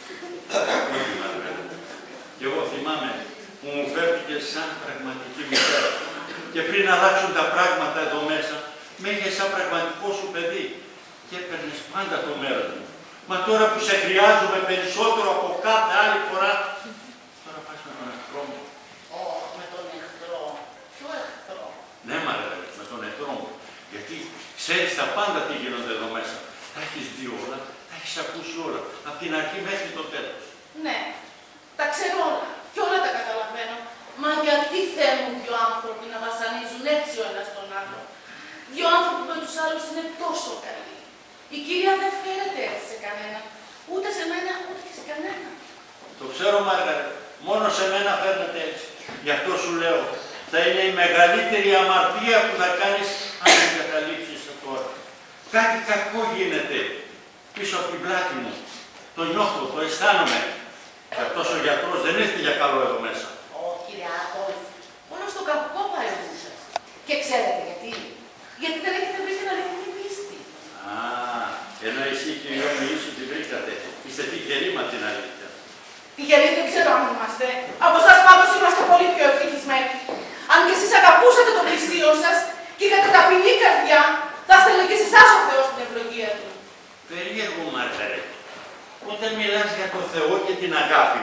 Και εγώ θυμάμαι που μου φέρθηκε σαν πραγματική μητέρα. Και πριν αλλάξουν τα πράγματα εδώ μέσα, με είχε σαν πραγματικό σου παιδί και έπαιρνες πάντα το μέρος μου. Μα τώρα που σε χρειάζομαι περισσότερο από κάθε άλλη φορά, τώρα πας με τον εχθρό μου. Με τον εχθρό. Ποιο εχθρό? Ναι, Μαργαρίτα, με τον εχθρό μου. Γιατί ξέρεις τα πάντα τι γίνονται εδώ μέσα. Τα έχεις δει όλα, τα έχεις ακούσει όλα, από την αρχή μέχρι το τέλος. Ναι, τα ξέρω όλα και όλα τα καταλαβαίνω. Μα γιατί θέλουν δύο άνθρωποι να βασανίζουν έτσι ο ένας τον άλλο? Δύο άνθρωποι με τους άλλους είναι τόσο καλοί. Η κυρία δεν φέρεται έτσι σε κανένα. Ούτε σε μένα, ούτε και σε κανένα. Το ξέρω, Μαργαρίτα. Μόνο σε μένα φέρνεται έτσι. Γι' αυτό σου λέω, θα είναι η μεγαλύτερη αμαρτία που θα κάνεις αν δεν καταλήψεις τώρα. Κάτι κακό γίνεται πίσω από την πλάτη μου. Το νιώθω, το αισθάνομαι. Και αυτός ο γιατρός δεν ήρθε για καλό εδώ μέσα. Κύριε Άδολφ, μόνο στο κακό πάει ο νου σας. Και ξέρετε γιατί? Γιατί δεν έχετε βρει την αληθινή πίστη. Α, ενώ εσύ και οι όμοιοι σου την βρήκατε. Είστε τυχεροί με την αλήθεια. Τυχεροί δεν ξέρω αν είμαστε. Από εσάς πάντως είμαστε πολύ πιο ευτυχισμένοι. Αν και εσείς αγαπούσατε τον πλησίο σας και είχατε ταπεινή καρδιά, θα στέλνε και σε εσάς ο Θεός την ευλογία του. Περίεργο, Μαργαρίτα. Όταν μιλάς για τον Θεό και την αγάπη,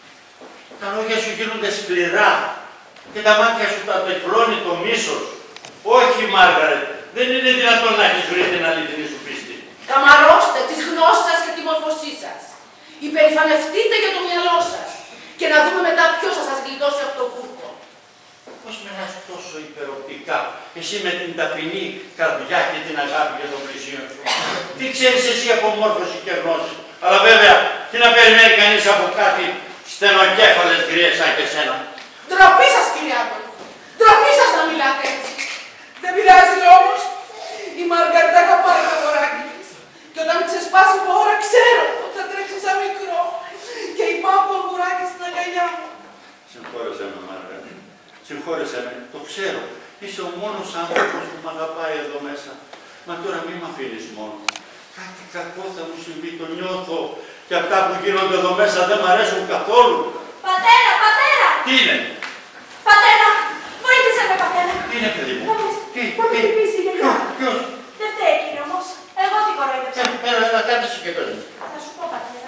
τα λόγια σου γίνονται σκληρά και τα μάτια σου τα τεκφρώνει το μίσος. Όχι, Μάργαρετ, δεν είναι δυνατόν να έχεις βρει την αληθινή σου πίστη. Καμαρώστε τις γνώσεις σας και τη μορφωσή σας. Υπερηφανευτείτε για το μυαλό σας. Και να δούμε μετά ποιος θα σας γλιτώσει από το βούρκο. Πώς μιλάς τόσο υπεροπτικά, εσύ με την ταπεινή καρδιά και την αγάπη για τον πλησίον σου. Τι ξέρεις εσύ από μόρφωση και γνώση. Αλλά βέβαια, τι να περιμένει κανείς από κάτι στενοκέφαλες γριές σαν και σένα. Ντροπή σας, κύριε Άδολφ. Ντροπή σας να μιλάτε έτσι. Δεν πειράζει όμως. Η Μαργαρίτα αγαπάει το αγοράκι της. Και όταν ξεσπάσει η ώρα, ξέρω ότι θα τρέξει σαν μικρό. Και υπάρχω το αγοράκι στην αγκαλιά μου. Συγχώρεσέ με, Μαργαρίτα. Συγχώρεσέ με, το ξέρω. Είσαι ο μόνος άνθρωπος που με αγαπάει εδώ μέσα. Μα τώρα μην με αφήνεις μόνο. Κάτι κακό θα μου συμβεί, το νιώθω. Και αυτά που γίνονται εδώ μέσα δεν μ' αρέσουν καθόλου. Πατέρα, πατέρα! Τι είναι? Πατέρα! Βοήθησε με, πατέρα! Τι είναι, παιδί μου? Τι, θα με χτυπήσει η γιαγιά. Ποιος? Δεν φταίει εκείνη όμως. Εγώ την κοροϊδεύσα. Έλα, κάτσε σου και πες μου. Θα σου πω, πατέρα.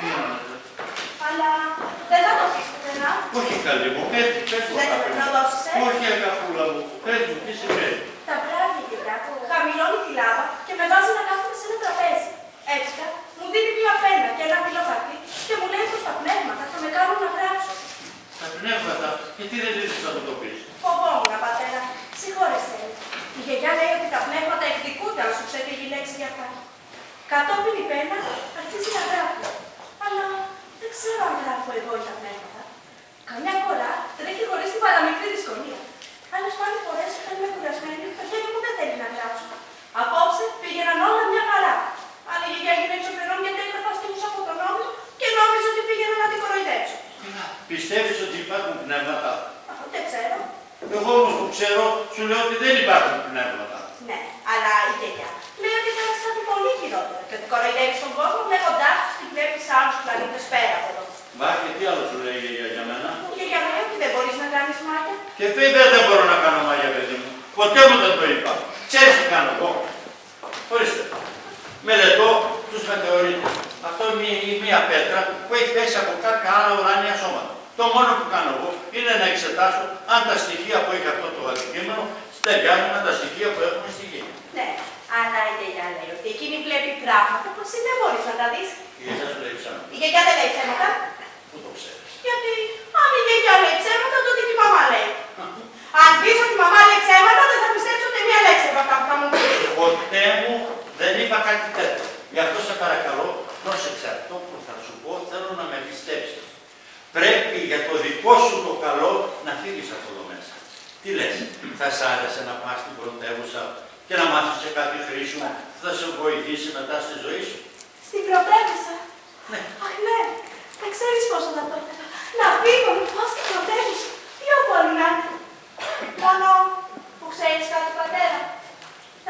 Αλλά δεν θα το πεις, πατέρα. Όχι, καλή μου, πες μου, Δεν θα αγάπη με μου. προδώσεις, Όχι, αγαπούλα μου, πες μου, τι συμβαίνει. Τα βράδια η γιαγιά χαμηλώνει τη λάμπα και με βάζει να κάθομαι σε ένα τραπέζι. Έπειτα μου δίνει μια πένα και ένα μήλο χαρτί και μου λέει πως τα πνεύματα θα με κάνουν να γράψω. Τα πνεύματα, γιατί δεν ζήτησες να μου το πεις? Φοβόμουν, πατέρα. Συγχώρεσέ με. Η γιαγιά λέει ότι τα πνεύματα εκδικούνται αν σου ξέφυγε η λέξη για αυτά. Κατόπιν η πένα αρχίζει να γράφει. Αλλά δεν ξέρω αν γράφω εγώ ή τα πνεύματα. Καμιά φορά τρέχει χωρίς την παραμικρή δυσκολία. Άλλες πάλι φορές όταν είμαι κουρασμένη, το χέρι μου δεν θέλει να γράψω. Απόψε πήγαιναν όλα μια χαρά. Αλλά η γιαγιά έγινε εξωφερόν γιατί έγραφα στιγμούς από τον νόμο και νόμιζε ότι πήγαινα να την κοροϊδέψω. Πιστεύεις ότι υπάρχουν πνεύματα? Δεν ξέρω. Εγώ όμως που ξέρω, σου λέω ότι δεν υπάρχουν πνεύματα. Ναι, αλλά η γιαγιά λέει ότι θα κάτι πολύ χειρότερο και ότι κοροϊδεύεις τον κόσμο λέγοντάς τους ότι βλέπεις άλλους πλανήτες πέρα από εδώ. Μα και τι άλλο σου λέει η γιαγιά για μένα? Η γιαγιά λέει ότι δεν μπορείς να κάνεις μάγια. Και βέβαια δεν μπορώ να κάνω μάγια, παιδί μου. Ποτέ μου δεν το είπα. Ξέρεις τι κάνω εγώ? Ορίστε. Μελετώ τους μετεωρίτες. Αυτό είναι μία πέτρα που έχει πέσει από κάποια άλλα ουράνια σώματα. Το μόνο που κάνω εγώ είναι να εξετάσω αν τα στοιχεία που έχει αυτό το αντικείμενο ταιριάζουν με τα στοιχεία που έχουμε στη γη. Ναι, αλλά η γιαγιά λέει ότι εκείνη βλέπει πράγματα που εσύ δεν μπορείς να τα δεις. Η γιαγιά σου λέει ψέματα. Η γιαγιά δεν λέει ψέματα. Πού το ξέρεις? Γιατί αν η γιαγιά λέει ψέματα, τότε και η μαμά λέει. Αν πεις ότι η μαμά λέει ψέματα, δεν θα πιστέψω ούτε μία λέξη από αυτά που θα μου πει. Ποτέ μου δεν είπα κάτι τέτοιο. Γι' αυτό σε παρακαλώ, πρόσεξε αυτό που θα σου πω, θέλω να με πιστέψεις. Πρέπει για το δικό σου το καλό να φύγεις από εδώ μέσα. Τι λες, θα σ' άρεσε να πας στην πρωτεύουσα και να μάθεις και κάτι χρήσιμο που θα σε βοηθήσει μετά στη ζωή σου? Στην πρωτεύουσα. Ναι. Αχ, ναι. Δεν ξέρεις πόσο θα το ήθελα. Να φύγω, να πάω στην πρωτεύουσα. Πιο πολύ να είναι. Μόνο που ξέρεις κάτι, πατέρα.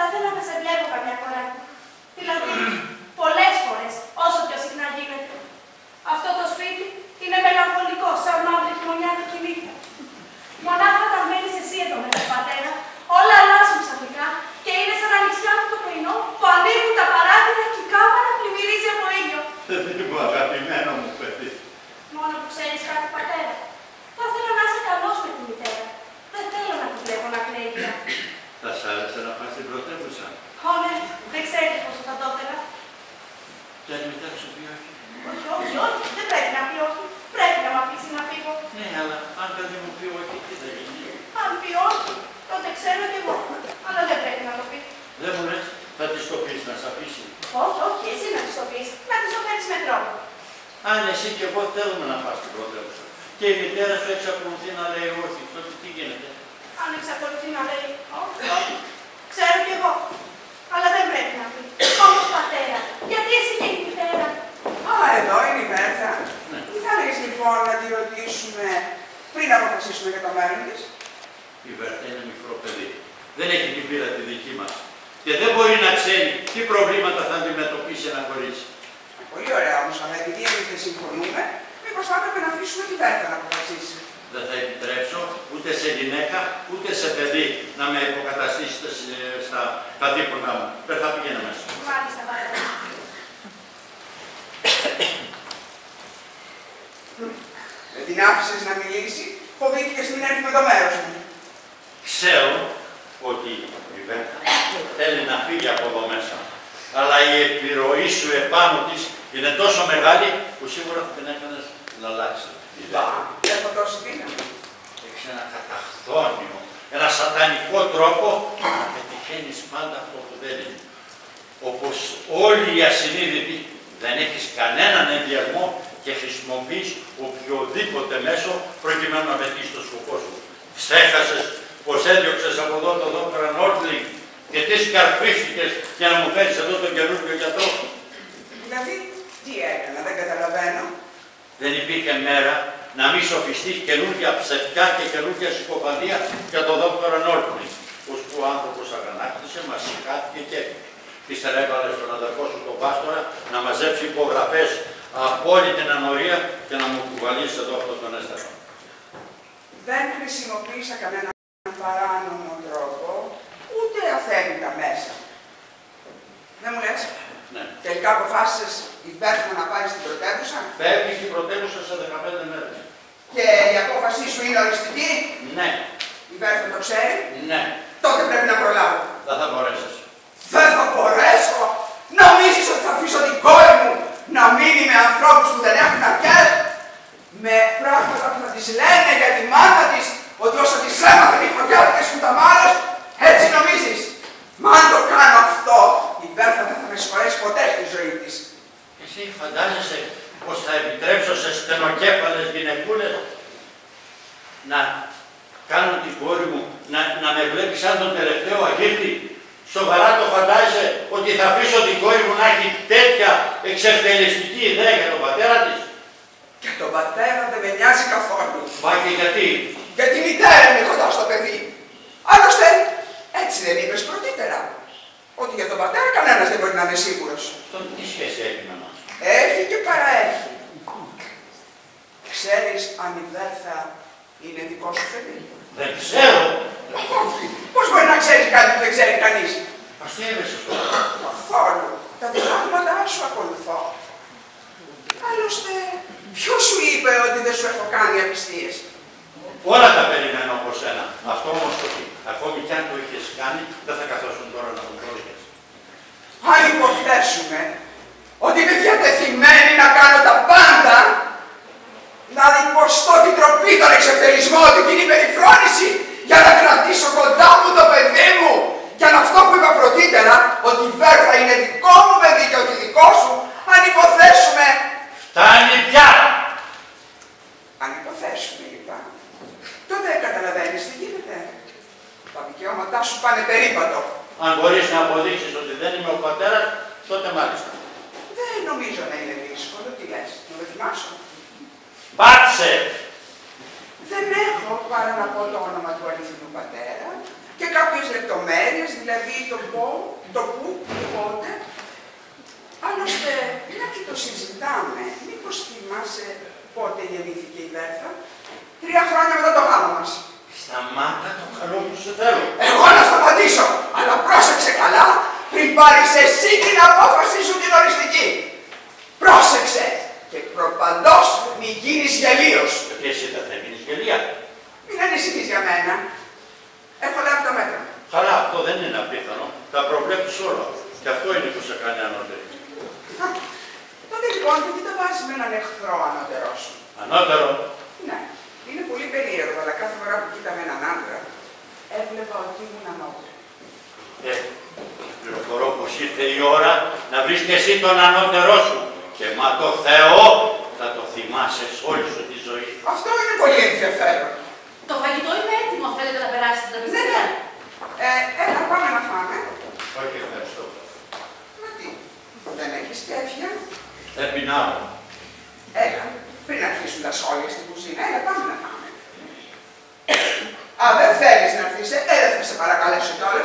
εσύ και εγώ θέλουμε να πας στην πρωτεύουσα. Και η μητέρα σου εξακολουθεί να λέει όχι. Τότε τι γίνεται? Αν εξακολουθεί να λέει όχι, όχι. Ξέρω κι εγώ. Αλλά δεν πρέπει να πει. Όμως πατέρα, γιατί εσύ και η μητέρα? Α, εδώ είναι η Βέρθα. Ναι. Τι θα λέγεις λοιπόν να τη ρωτήσουμε πριν αποφασίσουμε για το μέλλον της? Η Βέρθα είναι μικρό παιδί. Δεν έχει την πείρα τη δική μας. Και δεν μπορεί να ξέρει τι προβλήματα θα αντιμετωπίσει ένα κορίτσι. Πολύ ωραία όμως, αλλά επειδή εμείς δεν συμφωνούμε, μήπως θα έπρεπε να αφήσουμε τη Βέρθα να αποφασίσει. Δεν θα επιτρέψω ούτε σε γυναίκα, ούτε σε παιδί να με υποκαταστήσετε στα καθήκοντά μου. Δεν θα πηγαίνω μέσα. Μάλιστα, πατέρα. Δεν την άφησες να μιλήσει, φοβήθηκες μην έρθει με το μέρος μου. Ξέρω ότι η Βέρθα θέλει να φύγει από εδώ μέσα. Αλλά η επιρροή σου επάνω της είναι τόσο μεγάλη που σίγουρα θα την έκανες να αλλάξει. Έχω τόση δύναμη. Έχεις ένα καταχθόνιο, ένα σατανικό τρόπο να πετυχαίνεις πάντα αυτό που θέλεις. Όπως όλοι οι ασυνείδητοι, δεν έχεις κανέναν ενδιασμό και χρησιμοποιείς οποιοδήποτε μέσο προκειμένου να πετύχεις το σκοπό σου. Ξέχασες πως έδιωξες από εδώ τον δόκτωρα Νόρτλινγκ και τι σκαρφίστηκες για να μου φέρεις εδώ τον καινούργιο γιατρό. Δηλαδή, τι έκανα, δεν καταλαβαίνω. Δεν υπήρχε μέρα να μην σοφιστείς καινούργια ψευτικά και καινούργια συκοφαντία για τον δόκτωρα Νόρτλινγκ. Ώσπου ο άνθρωπος αγανάκτησε, μας σηκάθηκε και έφυγε. Ύστερα έβαλε στον αδερφό σου τον Πάστορα να μαζέψει υπογραφές από όλη την ανορία και να μου κουβαλήσει εδώ αυτόν τον έστερα. Δεν χρησιμοποίησα κανένα παράνομο τρόπο, ούτε αθέμητα μέσα. Δεν μου λες, Ναι. τελικά αποφάσισες η Βέρθα να πάει στην πρωτεύουσα Φεύγει στην πρωτεύουσα σε 15 μέρες. και η απόφασή σου είναι οριστική. Ναι, Η Βέρθα το ξέρει, ναι, τότε πρέπει να προλάβω. δεν θα μπορέσεις. Δεν θα μπορέσω! Νομίζεις ότι θα αφήσω την κόρη μου να μείνει με ανθρώπους που δεν έχουν αρκετά? Με πράγματα που θα της λένε για τη μάνα της, ότι όσο της έμαθαν οι φωτιάτικες που τα μάλλες, έτσι νομίζεις? Μα αν το κάνω αυτό, η Βέρθα δεν θα με συγχωρέσει ποτέ στη ζωή της. Εσύ φαντάζεσαι πως θα επιτρέψω σε στενοκέφαλες γυναικούλες να κάνουν την κόρη μου να με βλέπει σαν τον τελευταίο αγίρτη? Σοβαρά το φαντάζεσαι ότι θα αφήσω την κόρη μου να έχει τέτοια εξευτελιστική ιδέα για τον πατέρα της? Και τον πατέρα δεν με νοιάζει καθόλου. Μα και γιατί? Γιατί η μητέρα είναι κοντά στο παιδί. Άλλωστε, έτσι δεν είπες πρωτήτερα. Ότι για τον πατέρα κανένας δεν μπορεί να είναι σίγουρος. Τον τι σχέση έχει με μας? Έχει και παραέχει. Ξέρεις αν η Βέρθα είναι δικό σου παιδί? Δεν ξέρω. Όχι. Πώς μπορεί να ξέρεις κάτι που δεν ξέρει κανείς? Αστείευεσαι τώρα. Καθόλου. Τα διδάγματά σου ακολουθώ. Άλλωστε, ποιος σου είπε ότι δεν σου έχω κάνει απιστίες? Όλα τα περιμένω από σένα. Αυτό όμως όχι. Ακόμη κι αν το είχες κάνει, δεν θα καθόσουν τώρα να μου πρόκειται. Αν υποθέσουμε ότι είμαι διατεθειμένη να κάνω τα πάντα, να υποστώ την τροπή, τον εξευτελισμό, την κοινή περιφρόνηση, για να κρατήσω κοντά μου το παιδί μου, και αν αυτό που είπα πρωτήτερα, ότι η Βέρθα είναι δικό μου παιδί και όχι δικό σου, αν υποθέσουμε... Φτάνει πια! Αν υποθέσουμε, λοιπόν, τότε καταλαβαίνεις τι γίνεται. Τα δικαιώματά σου πάνε περίπατο. Αν μπορείς να αποδείξεις ότι δεν είμαι ο πατέρας, τότε μάλιστα. Δεν νομίζω να είναι δύσκολο. Τι λες, να δοκιμάσω? Πάτσε! Δεν έχω παρά να πω το όνομα του αληθινού πατέρα και κάποιες λεπτομέρειες, δηλαδή το πού, το πότε. Άλλωστε, μια και το συζητάμε, μήπως θυμάσαι πότε γεννήθηκε η Βέρθα? 3 χρόνια μετά το γάμο μας. Σταμάτα το καλό που σε θέλω. Εγώ να σταματήσω, αλλά πρόσεξε καλά πριν πάρεις εσύ την απόφαση σου την οριστική. Πρόσεξε και προπαντός μη γίνεις γελίος. Και εσύ δεν θα γίνεις γελία. Μην ανησυχείς για μένα. Έχω λάβει τα μέτρα. Καλά, αυτό δεν είναι απίθανο. Τα προβλέπεις όλα. Και αυτό είναι που σε κάνει ανώτερη. Τότε λοιπόν, γιατί το βάζεις με έναν εχθρό ανώτερό σου? Ανώτερο. Ναι, είναι πολύ περίεργο, αλλά κάθε φορά που κοίταμε έναν άντρα, έβλεπα ότι ήμουν ανώτερο. Πληροφορώ πως ήρθε η ώρα να βρεις και εσύ τον ανώτερό σου. Και μα το Θεό θα το θυμάσαι όλη σου τη ζωή. Αυτό είναι πολύ ενδιαφέρον. Το φαγητό είναι έτοιμο. Θέλετε να περάσετε στην τραπεζαρία? Έλα, πάμε να φάμε. Όχι, ευχαριστώ. Μα τι, δεν έχεις κέφια? Δεν πεινάω. Έλα, πριν αρχίσουν τα σχόλια στην κουζίνα, έλα, πάμε να φάμε. Α, δεν θέλεις να έρθεις, έλα, θα σε παρακαλέσω κιόλας.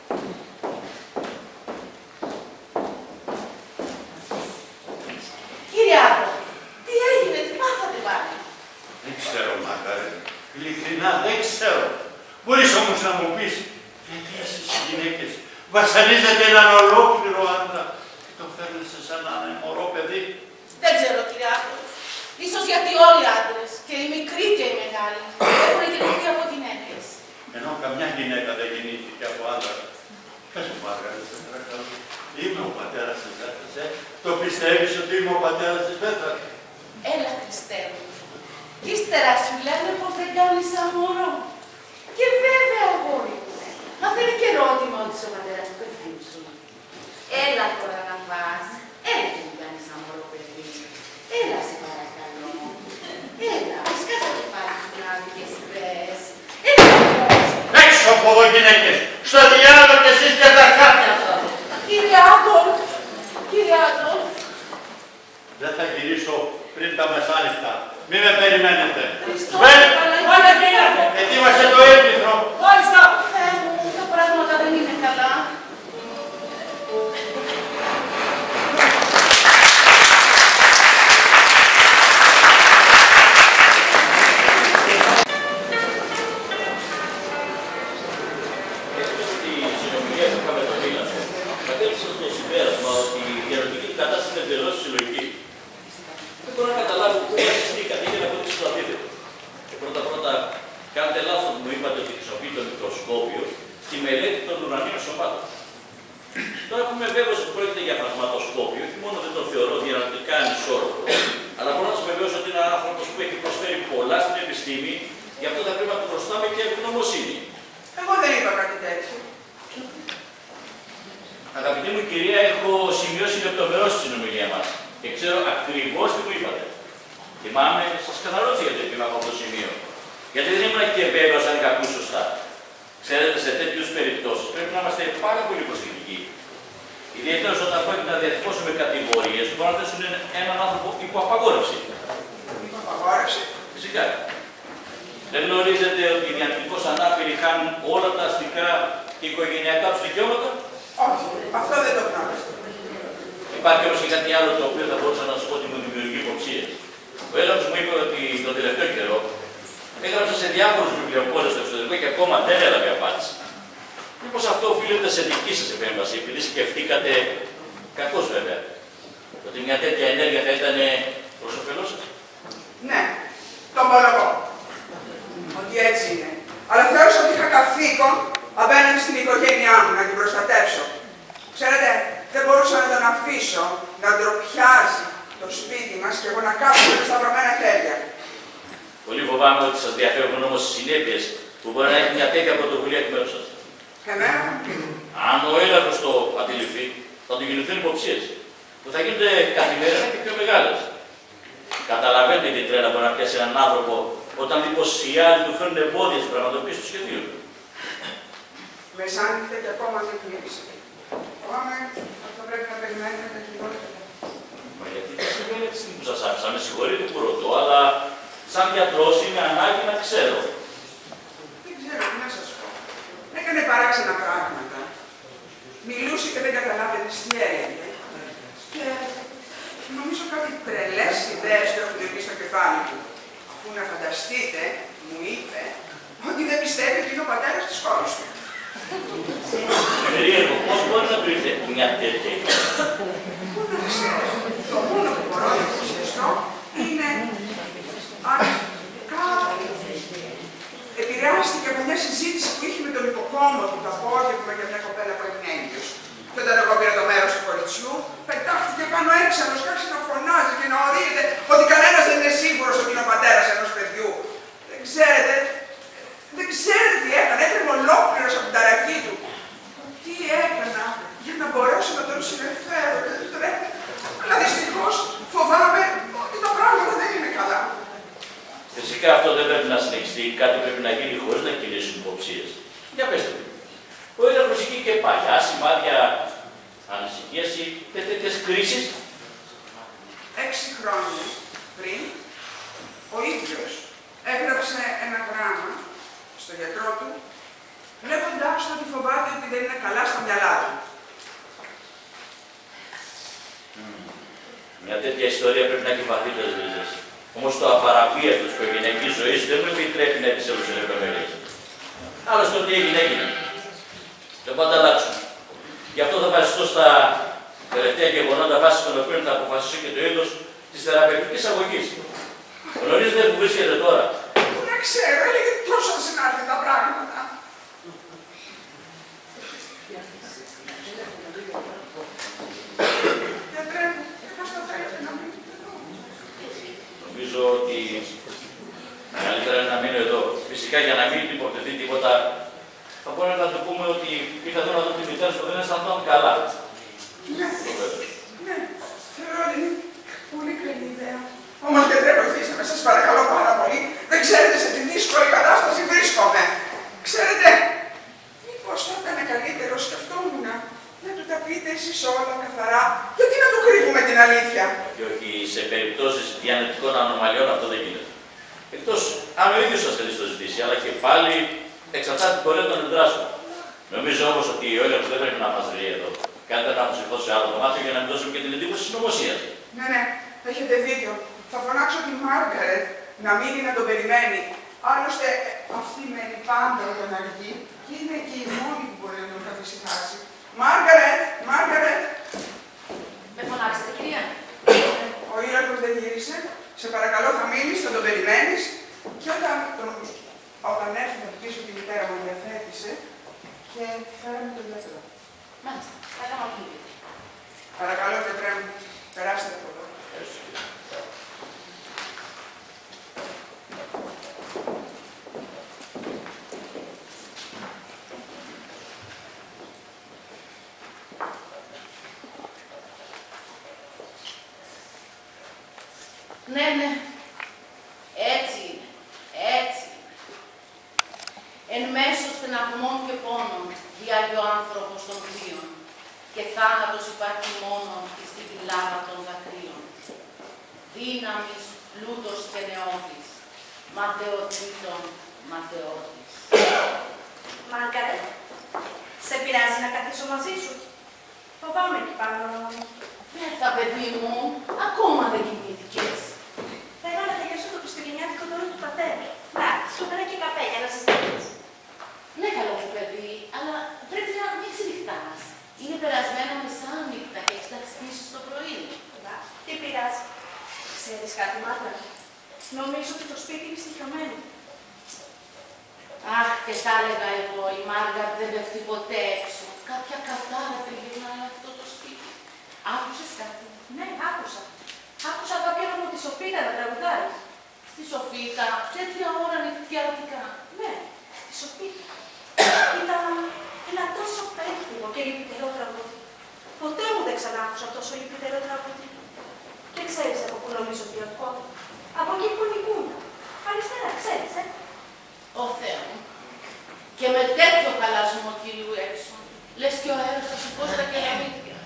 Κύριε Άντο, τι έγινε, τι πάθατε πάλι? Δεν ξέρω, Μάργαρετ. Ειλικρινά, δεν ξέρω. Μπορείς όμως να μου πεις γιατί εσείς οι γυναίκες βασανίζετε έναν ολόκληρο άντρα και το φέρνετε σαν να είναι μωρό παιδί? Δεν ξέρω, κύριε Άντο. Ίσως γιατί όλοι οι άντρες, και οι μικροί και οι μεγάλοι, έχουν γεννηθεί από γυναίκες. Ενώ καμιά γυναίκα δεν γεννήθηκε από άντρα. Πες μου, Μάργαρετ, σε παρακαλώ. Είμαι ο πατέρας της Βέθας, Το πιστεύεις ότι είμαι ο πατέρας της Βέθας? Έλα, πιστεύω. Κι ύστερα σου λένε πως δεν κάνεις σαν μωρό. Και βέβαια, αγόρι μου, μα δεν είναι και ερώτημα ότι είσαι ο πατέρας του παιδιού σου. Έλα τώρα να φας. Έλα και μην κάνεις σαν μωρό παιδί. Έλα, σε παρακαλώ. Έλα, σκάσε το κεφάλι σου να δει και εσύ πες. Έλα, Έξω από εδώ, γυναίκες! Στο διάλογο κι εσείς και τα χάπια σας! κύριε Άντολφ, κύριε Άντολφ. Δεν θα γυρίσω πριν τα μεσάνυχτα. Μη με περιμένετε. Χριστός, Σβέν! Παναγία. Ετοίμασε το έπιθρο. Μάλιστα! Θεέ μου, τα πράγματα δεν είναι καλά. Αγαπητή μου κυρία, έχω σημειώσει λεπτομερώς τη συνομιλία μας και ξέρω ακριβώς τι μου είπατε. Θυμάμαι, σας καθαρίζω γιατί πήγα από αυτό το σημείο. Γιατί δεν ήμουν και βέβαιος αν είχα ακούσει σωστά. Ξέρετε, σε τέτοιους περιπτώσεις πρέπει να είμαστε πάρα πολύ προσεκτικοί. Ιδιαίτερα όταν πρέπει να διατυπώσουμε κατηγορίες που μπορούν να θέσουν έναν άνθρωπο υπό απαγόρευση. Υπό απαγόρευση? Φυσικά. Δεν γνωρίζετε ότι οι διανοητικώς ανάπηροι χάνουν όλα τα αστικά και οικογενειακά τους δικαιώματα? Όχι, αυτό δεν το γνώριζα. Υπάρχει όμως και κάτι άλλο το οποίο θα μπορούσα να σας πω ότι μου δημιουργεί υποψίες. Ο Έλληνας μου είπε ότι τον τελευταίο καιρό έγραψε σε διάφορους βιβλιοπόλους στο εξωτερικό και ακόμα δεν έλαβε απάντηση. Μήπως αυτό οφείλεται σε δική σας επέμβαση, επειδή σκεφτήκατε, κακώς βέβαια, ότι μια τέτοια ενέργεια θα ήταν προς όφελός σας? Ναι, το ομολογώ. Ότι έτσι είναι. Αλλά θεώρησα ότι είχα καθήκον απέναντι στην οικογένειά μου να την προστατεύσω. Ξέρετε, δεν μπορούσα να τον αφήσω να ντροπιάζει το σπίτι μας και εγώ να κάτσω με τα σταυρωμένα χέρια. Πολύ φοβάμαι ότι σας διαφεύγουν όμως οι συνέπειες που μπορεί να έχει μια τέτοια πρωτοβουλία εκ μέρους σας. Εμένα. Αν ο έλεγχος το αντιληφθεί, θα του γεννηθούν υποψίες που θα γίνονται καθημερινά και πιο μεγάλες. Καταλαβαίνετε τι τρέλα μπορεί να πιάσει έναν άνθρωπο όταν δει πως οι άλλοι του φέρνουν εμπόδια στην πραγματοποίηση του σχεδίου του. Μεσάνυχτα και ακόμα δεν κλείσε. Φοβάμαι ότι θα πρέπει να περιμένουμε τα χειρότερα. Μα γιατί δεν συμβαίνει τη στιγμή που σας άφησα, με συγχωρείτε που ρωτώ, αλλά σαν γιατρός είναι ανάγκη να ξέρω. Δεν ξέρω τι να σας πω. Έκανε παράξενα πράγματα. Μιλούσε και δεν καταλάβαινε τι έλεγε. Και νομίζω κάτι τρελές ιδέες του έχουν μπει στο κεφάλι του. Αφού να φανταστείτε, μου είπε ότι δεν πιστεύει ότι είναι ο πατέρας της κόρης του. Περίεργο, πώς μπορεί να του ήρθε μια τέτοια ιδέα? Πού να ξέρω. Το μόνο που μπορώ να υποψιαστώ είναι αν κάτι επηρεάστηκε από μια συζήτηση που είχε με τον υποκόμο του το απόγευμα για μια κοπέλα που έμεινε έγκυος. Και όταν εγώ πήρα το μέρος του κοριτσιού, πετάχτηκε πάνω έξαλλος και άρχισε να φωνάζει και να ορίεται ότι κανένας δεν είναι σίγουρος ότι είναι ο πατέρας ενός παιδιού. Δεν ξέρετε τι έκανε, έτρεμε ολόκληρος από την ταραχή του. Τι έκανα για να μπορέσω να τον συνεφέρω, αλλά δυστυχώς φοβάμαι ότι τα πράγματα δεν είναι να συνεχιστεί, κάτι πρέπει να γίνει χωρίς να κινήσουν υποψίες. Για πέστε μου. Ο έλεγχος είχε και παλιά σημάδια ανησυχίας ή τέτοιες κρίσεις. 6 χρόνια πριν, ο ίδιος έγραψε ένα γράμμα στο γιατρό του, λέγοντάς του ότι φοβάται ότι δεν είναι καλά στα μυαλά του. Μια τέτοια ιστορία πρέπει να έχει βαθύτερες ρίζες. Όμως το απαραβίαστο της οικογενειακής ζωής δεν μου επιτρέπει να επισέλθω σε λεπτομέρειες. Άλλωστε, ό,τι έγινε, έγινε. Δεν θα τα αλλάξουμε. Γι' αυτό θα βασιστώ στα τελευταία γεγονότα βάσει των οποίων θα αποφασίσω και το είδος της θεραπευτικής αγωγής. Γνωρίζετε που βρίσκεται τώρα. Δεν ξέρω, έλεγε τόσο συνάρτητα πράγματα. Γιατρέ μου, πώς θα θέλετε να μείνετε εδώ? Νομίζω ότι καλύτερα είναι να μείνω εδώ. Φυσικά για να μην υποπτεθεί τίποτα, θα μπορούμε να του πούμε ότι ήρθα εδώ να δω τη μητέρα σου που δεν αισθανόταν καλά. Ναι, ναι, θεωρώ ότι είναι πολύ καλή ιδέα. Όμως γιατρέ, βοηθήστε με, σας παρακαλώ πάρα πολύ. Δεν ξέρετε σε τι δύσκολη κατάσταση βρίσκομαι. Ξέρετε, μήπως θα ήταν καλύτερο, σκεφτόμουν, να του τα πείτε εσείς όλα καθαρά, γιατί να του κρύβουμε την αλήθεια. Και όχι σε περιπτώσεις διανοητικών ανομαλιών αυτό δεν γίνεται. Εκτός αν ο ίδιος σας θέλει στο ζητήσει, αλλά και πάλι εξαρτάται την πορεία των αντιδράσεων. Νομίζω όμως ότι ο έλεγχος δεν πρέπει να μας βρει εδώ. Καλύτερα να αποσυρθώ σε άλλο δωμάτιο για να μην δώσουμε και την εντύπωση συνωμοσίας. Ναι, ναι, έχετε δίκιο. Θα φωνάξω τη Μάργαρετ να μείνει να τον περιμένει. Άλλωστε, αυτή μένει πάντα όταν αργεί και είναι και η μόνη που μπορεί να τον καθησυχάσει. Μάργαρετ, Μάργαρετ. Με φωνάξετε, κυρία. Ο Ήρακος δεν γύρισε. Σε παρακαλώ, θα μείνεις, θα τον περιμένεις και όταν έρθει θα του πεις ότι η μητέρα μου διαθέτησε και φέραμε τον γιατρό. Μάλιστα, θα κάνω αυτό. Παρακαλώ, γιατρέ μου, περάστε από εδώ. Ναι, ναι. Έτσι είναι. Έτσι είναι. Εν μέσω στεναγμών και πόνων διάγει ο άνθρωπος των βίων και θάνατος υπάρχει μόνο στη λάβα των δακρύων. Δύναμης, πλούτος και νεότης, ματαιοτήτων, ματαιότης. Μάργαρετ, σε πειράζει να καθίσω μαζί σου? Φοβάμαι εκεί πάνω. Έρθα, παιδί μου, ακόμα δεν κοιμήθηκες. Θέλω να τελειώσω το χριστουγεννιάτικο δώρο του πατέρα. Να, σου φέρω και καφέ για να συζητήσεις. Ναι, καλό μου παιδί, αλλά πρέπει να μην ξενυχτάς. Είναι περασμένα μεσάνυχτα και έχεις τα ξυπνήσεις το πρωί. Να, τι πειράζει. Ξέρεις κάτι, Μάρτα? Νομίζω ότι το σπίτι είναι στοιχειωμένο. Αχ, και τα έλεγα εγώ, η Μάργαρ δεν πέφτει ποτέ έξω. Κάποια κατάρα τριγυρνάει αυτό το σπίτι. Άκουσες κάτι? Ναι, άκουσα. Άκουσα κάποιον από τη Σοφίτα να τραγουδάει. Στη Σοφίτα, τέτοια ώρα νυχτιάτικα. Ναι, στη Σοφίτα. Ήταν ένα τόσο πέφτυγο και λυπητερό τραγούδι. Ποτέ μου δεν ξανά άκουσα τόσο λυπητερό τραγούδι. Και ξέρεις από πού νομίζω ότι ερχόταν? Από εκεί που νικούν. Αριστερά, ξέρεις, Ω Θεέ μου. Και με τέτοιο χαλασμό κυρίου έξω, λες και ο αέρας θα σηκώσει τα κεραμίδια.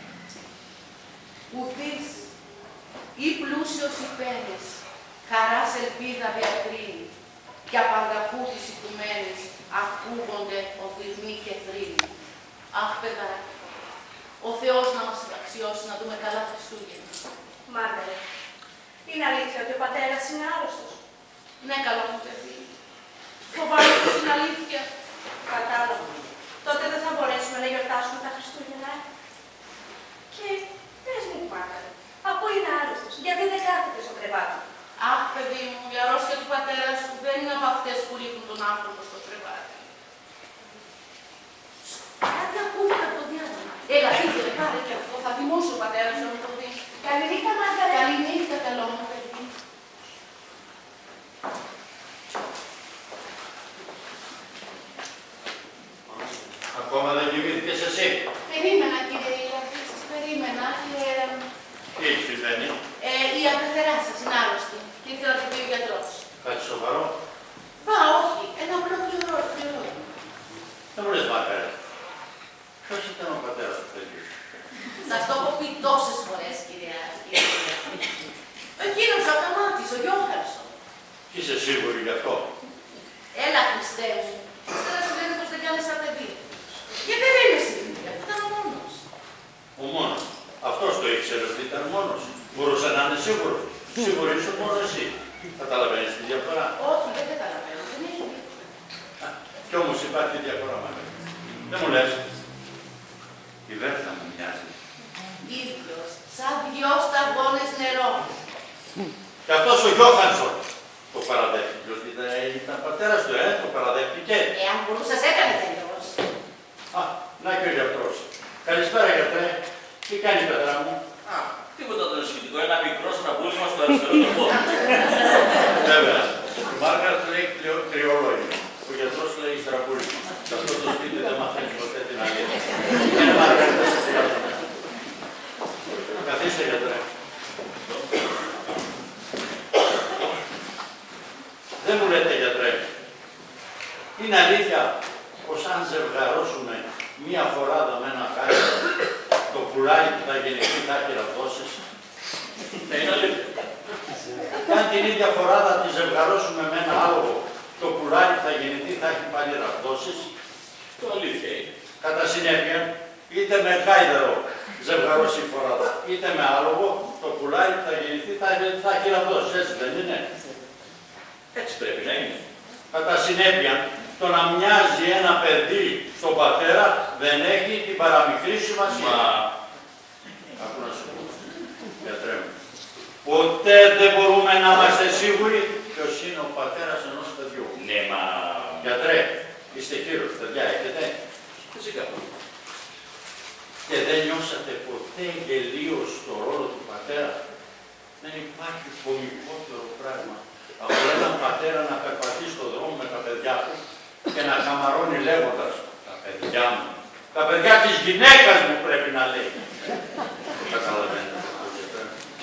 Ουδής ή πλούσιος υπέρες, χαράς ελπίδα διακρίνει, και απανταχού της οικουμένης ακούγονται οδυρμοί και θρύλοι. Αχ, παιδάκι, ο Θεός να μας αξιώσει να δούμε καλά Χριστούγεννα. Μάργαρετ, είναι αλήθεια ότι ο πατέρας είναι άρρωστος? Ναι, καλό μου παιδί. Φοβάμαι πως είναι αλήθεια. Κατάλαβα. Τότε δεν θα μπορέσουμε να γιορτάσουμε τα Χριστούγεννα. Και πες μου, Μάργαρετ, από είναι άρρωστος, γιατί δεν κάθεται στο κρεβάτι? Αχ, παιδί μου, η αρρώστια του πατέρα σου δεν είναι από αυτές που ρίχνουν τον άνθρωπο στο κρεβάτι. Κάτι ακούγεται από το διάδρομο. Έλα, φύγε, πάρε και αυτό. Θα θυμώσει ο πατέρας σου να το δει. Καληνύχτα, Μάργαρετ. Καληνύχτα, καλό μου παιδί. Ακόμα δεν κοιμήθηκες εσύ? Περίμενα, κύριε Ηρακλή, σας περίμενα και... Τι συμβαίνει? Η απεθερά σας είναι άρρωστη και ήθελα να το πει ο γιατρός. Κάτι σοβαρό? Σας το έχω πει τόσες φορές, κυρία. Εκείνος ο Ακαμάτης, ο Γιώχαρσον. Είσαι σίγουρη γι' αυτό? Έλα, Χριστέ μου. Ύστερα σου λένε πως δεν κάνεις σαν παιδί. Και δεν είναι σίγουρη, αυτό ήταν ο μόνος. Ο μόνος. Αυτός το ήξερε ότι ήταν μόνος. Μπορούσε να είναι σίγουρος. Σίγουρη είσαι μόνο εσύ. Καταλαβαίνεις τη διαφορά? Όχι, δεν καταλαβαίνω. Δεν έχει διαφορά. Κι όμως υπάρχει διαφορά μαζί. Δεν μου λες. Η Βέρτα μου μοιάζει. Ίδιος, σαν δυο σταγόνες νερό. Και αυτός ο Γιώχανσον το παραδέχτηκε ότι ήταν πατέρας του, το παραδέχτηκε. Εάν μπορούσας έκανε τελειώς. Α, να και ο γιατρός. Καλησπέρα γιατρέ. Τι κάνει η πέτρα μου? Α, τίποτα το σχετικό. Ένα μικρό στραμπούλημα στο αριστερό το πόδι. Βέβαια. Η Μάργαρτ λέει κρυολόγιο. Ο γιατρός λέει στραμπούλημα. Σε αυτό το σπίτι δεν μαθαίνεις ποτέ την αλήθεια. Είναι Μάργαρτ, δεν σε χρειάζομαι. Καθίστε γιατρέ. Δεν μου λέτε γιατρέ, είναι αλήθεια πως αν ζευγαρώσουμε μία φοράδα με ένα χάρι, το πουλάκι που θα γεννηθεί θα έχει ραβδόσεις? Ναι, είναι αλήθεια. Και αν την ίδια φοράδα τη ζευγαρώσουμε με ένα άλογο, το πουλάκι που θα γεννηθεί θα έχει πάλι ραβδόσεις? Το αλήθεια είναι. Κατά συνέπεια, είτε με γάιδαρο ζευγαρώσει η φοράδα, είτε με άλογο, το πουλάκι που θα γεννηθεί θα έχει ραβδόσεις, έτσι δεν είναι? Έτσι πρέπει να είναι. Κατά συνέπεια, το να μοιάζει ένα παιδί στον πατέρα δεν έχει την παραμικρή σημασία. Μα... Άκου να σου πω, γιατρέ μου. Ποτέ δεν μπορούμε να είμαστε σίγουροι ποιος είναι ο πατέρας ενός παιδιού. Ναι, μα... Γιατρέ, είστε κύριος, παιδιά, έχετε? Φυσικά. Και δεν νιώσατε ποτέ γελίο στο ρόλο του πατέρα? Δεν υπάρχει κωμικότερο πράγμα από έναν πατέρα να περπατεί στον δρόμο με τα παιδιά του και να καμαρώνει λέγοντας «Τα παιδιά μου». Τα παιδιά της γυναίκας μου πρέπει να λέει. Καταλαβαίνετε αυτό, γιατρέ?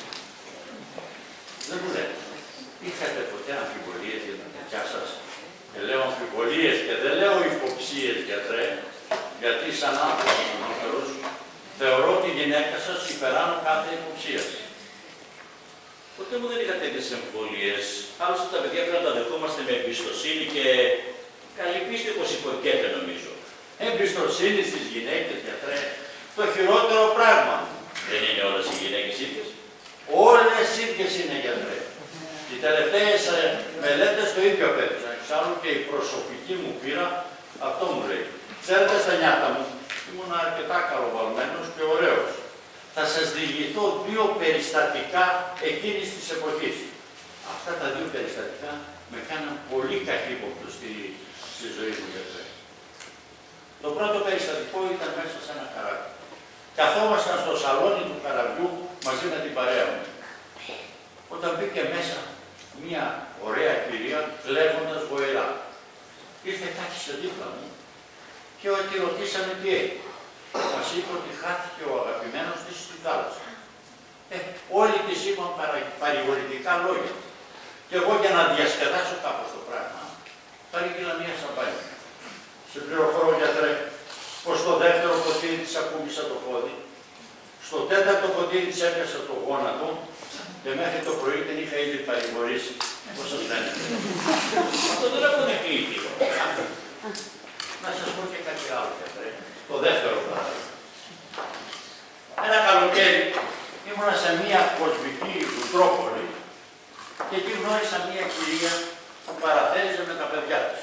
Δεν μου λέτε. Είχατε ποτέ αμφιβολίες για τα παιδιά σας? Και λέω αμφιβολίες και δεν λέω υποψίες, γιατρέ, γιατί σαν άνθρωπος θεωρώ τη γυναίκα σας υπεράνω κάθε υποψίας. Ποτέ μου δεν είχα τέτοιες εμβολίες. Άλλωστε τα παιδιά πρέπει να τα δεχόμαστε με εμπιστοσύνη και καλή πίστη, όπως υποκέται νομίζω. Εμπιστοσύνη στις γυναίκες, γιατρέ, το χειρότερο πράγμα. Δεν είναι όλες οι γυναίκες ίδιες? Όλες ίδιες είναι, γιατρέ. Οι τελευταίες μελέτες το ίδιο απέδειξαν. Εξάλλου και η προσωπική μου πείρα αυτό μου λέει. Ξέρετε, στα νιάτα μου ήμουν αρκετά καλοβαλμένος και ωραίος. Θα σας διηγηθώ δύο περιστατικά εκείνης της εποχής. Αυτά τα δύο περιστατικά με κάναν πολύ καχύποπτο στη ζωή μου, γιατρέ. Το πρώτο περιστατικό ήταν μέσα σε ένα καράβι. Καθόμασταν στο σαλόνι του καραβιού μαζί με την παρέα μου. Όταν μπήκε μέσα μία ωραία κυρία κλαίγοντας βοηρά. Ήρθε κάτι σε δίπλα μου και τη ρωτήσαμε τι έχει. Μας είπε ότι χάθηκε ο αγαπημένος της στη θάλασσα. Όλοι της είπαν παρηγορητικά λόγια. Και εγώ για να διασκεδάσω κάπως το πράγμα, παρήγγειλα μία σαμπάνια. Σε πληροφορώ, γιατρέ, πως στο δεύτερο ποτήρι της ακούμπησα το πόδι, στο τέταρτο ποτήρι της έπιασα το γόνατο και μέχρι το πρωί την είχα ήδη παρηγορήσει. Πώς σας φαίνεται? Αυτό δεν αποδεικνύει τίποτα. Να σας πω και κάτι άλλο, γιατρέ. Το δεύτερο πράγμα. Ένα καλοκαίρι ήμουνα σε μία κοσμική Βουτρόπολη και εκεί γνώρισα μία κυρία που παραθέριζε με τα παιδιά της.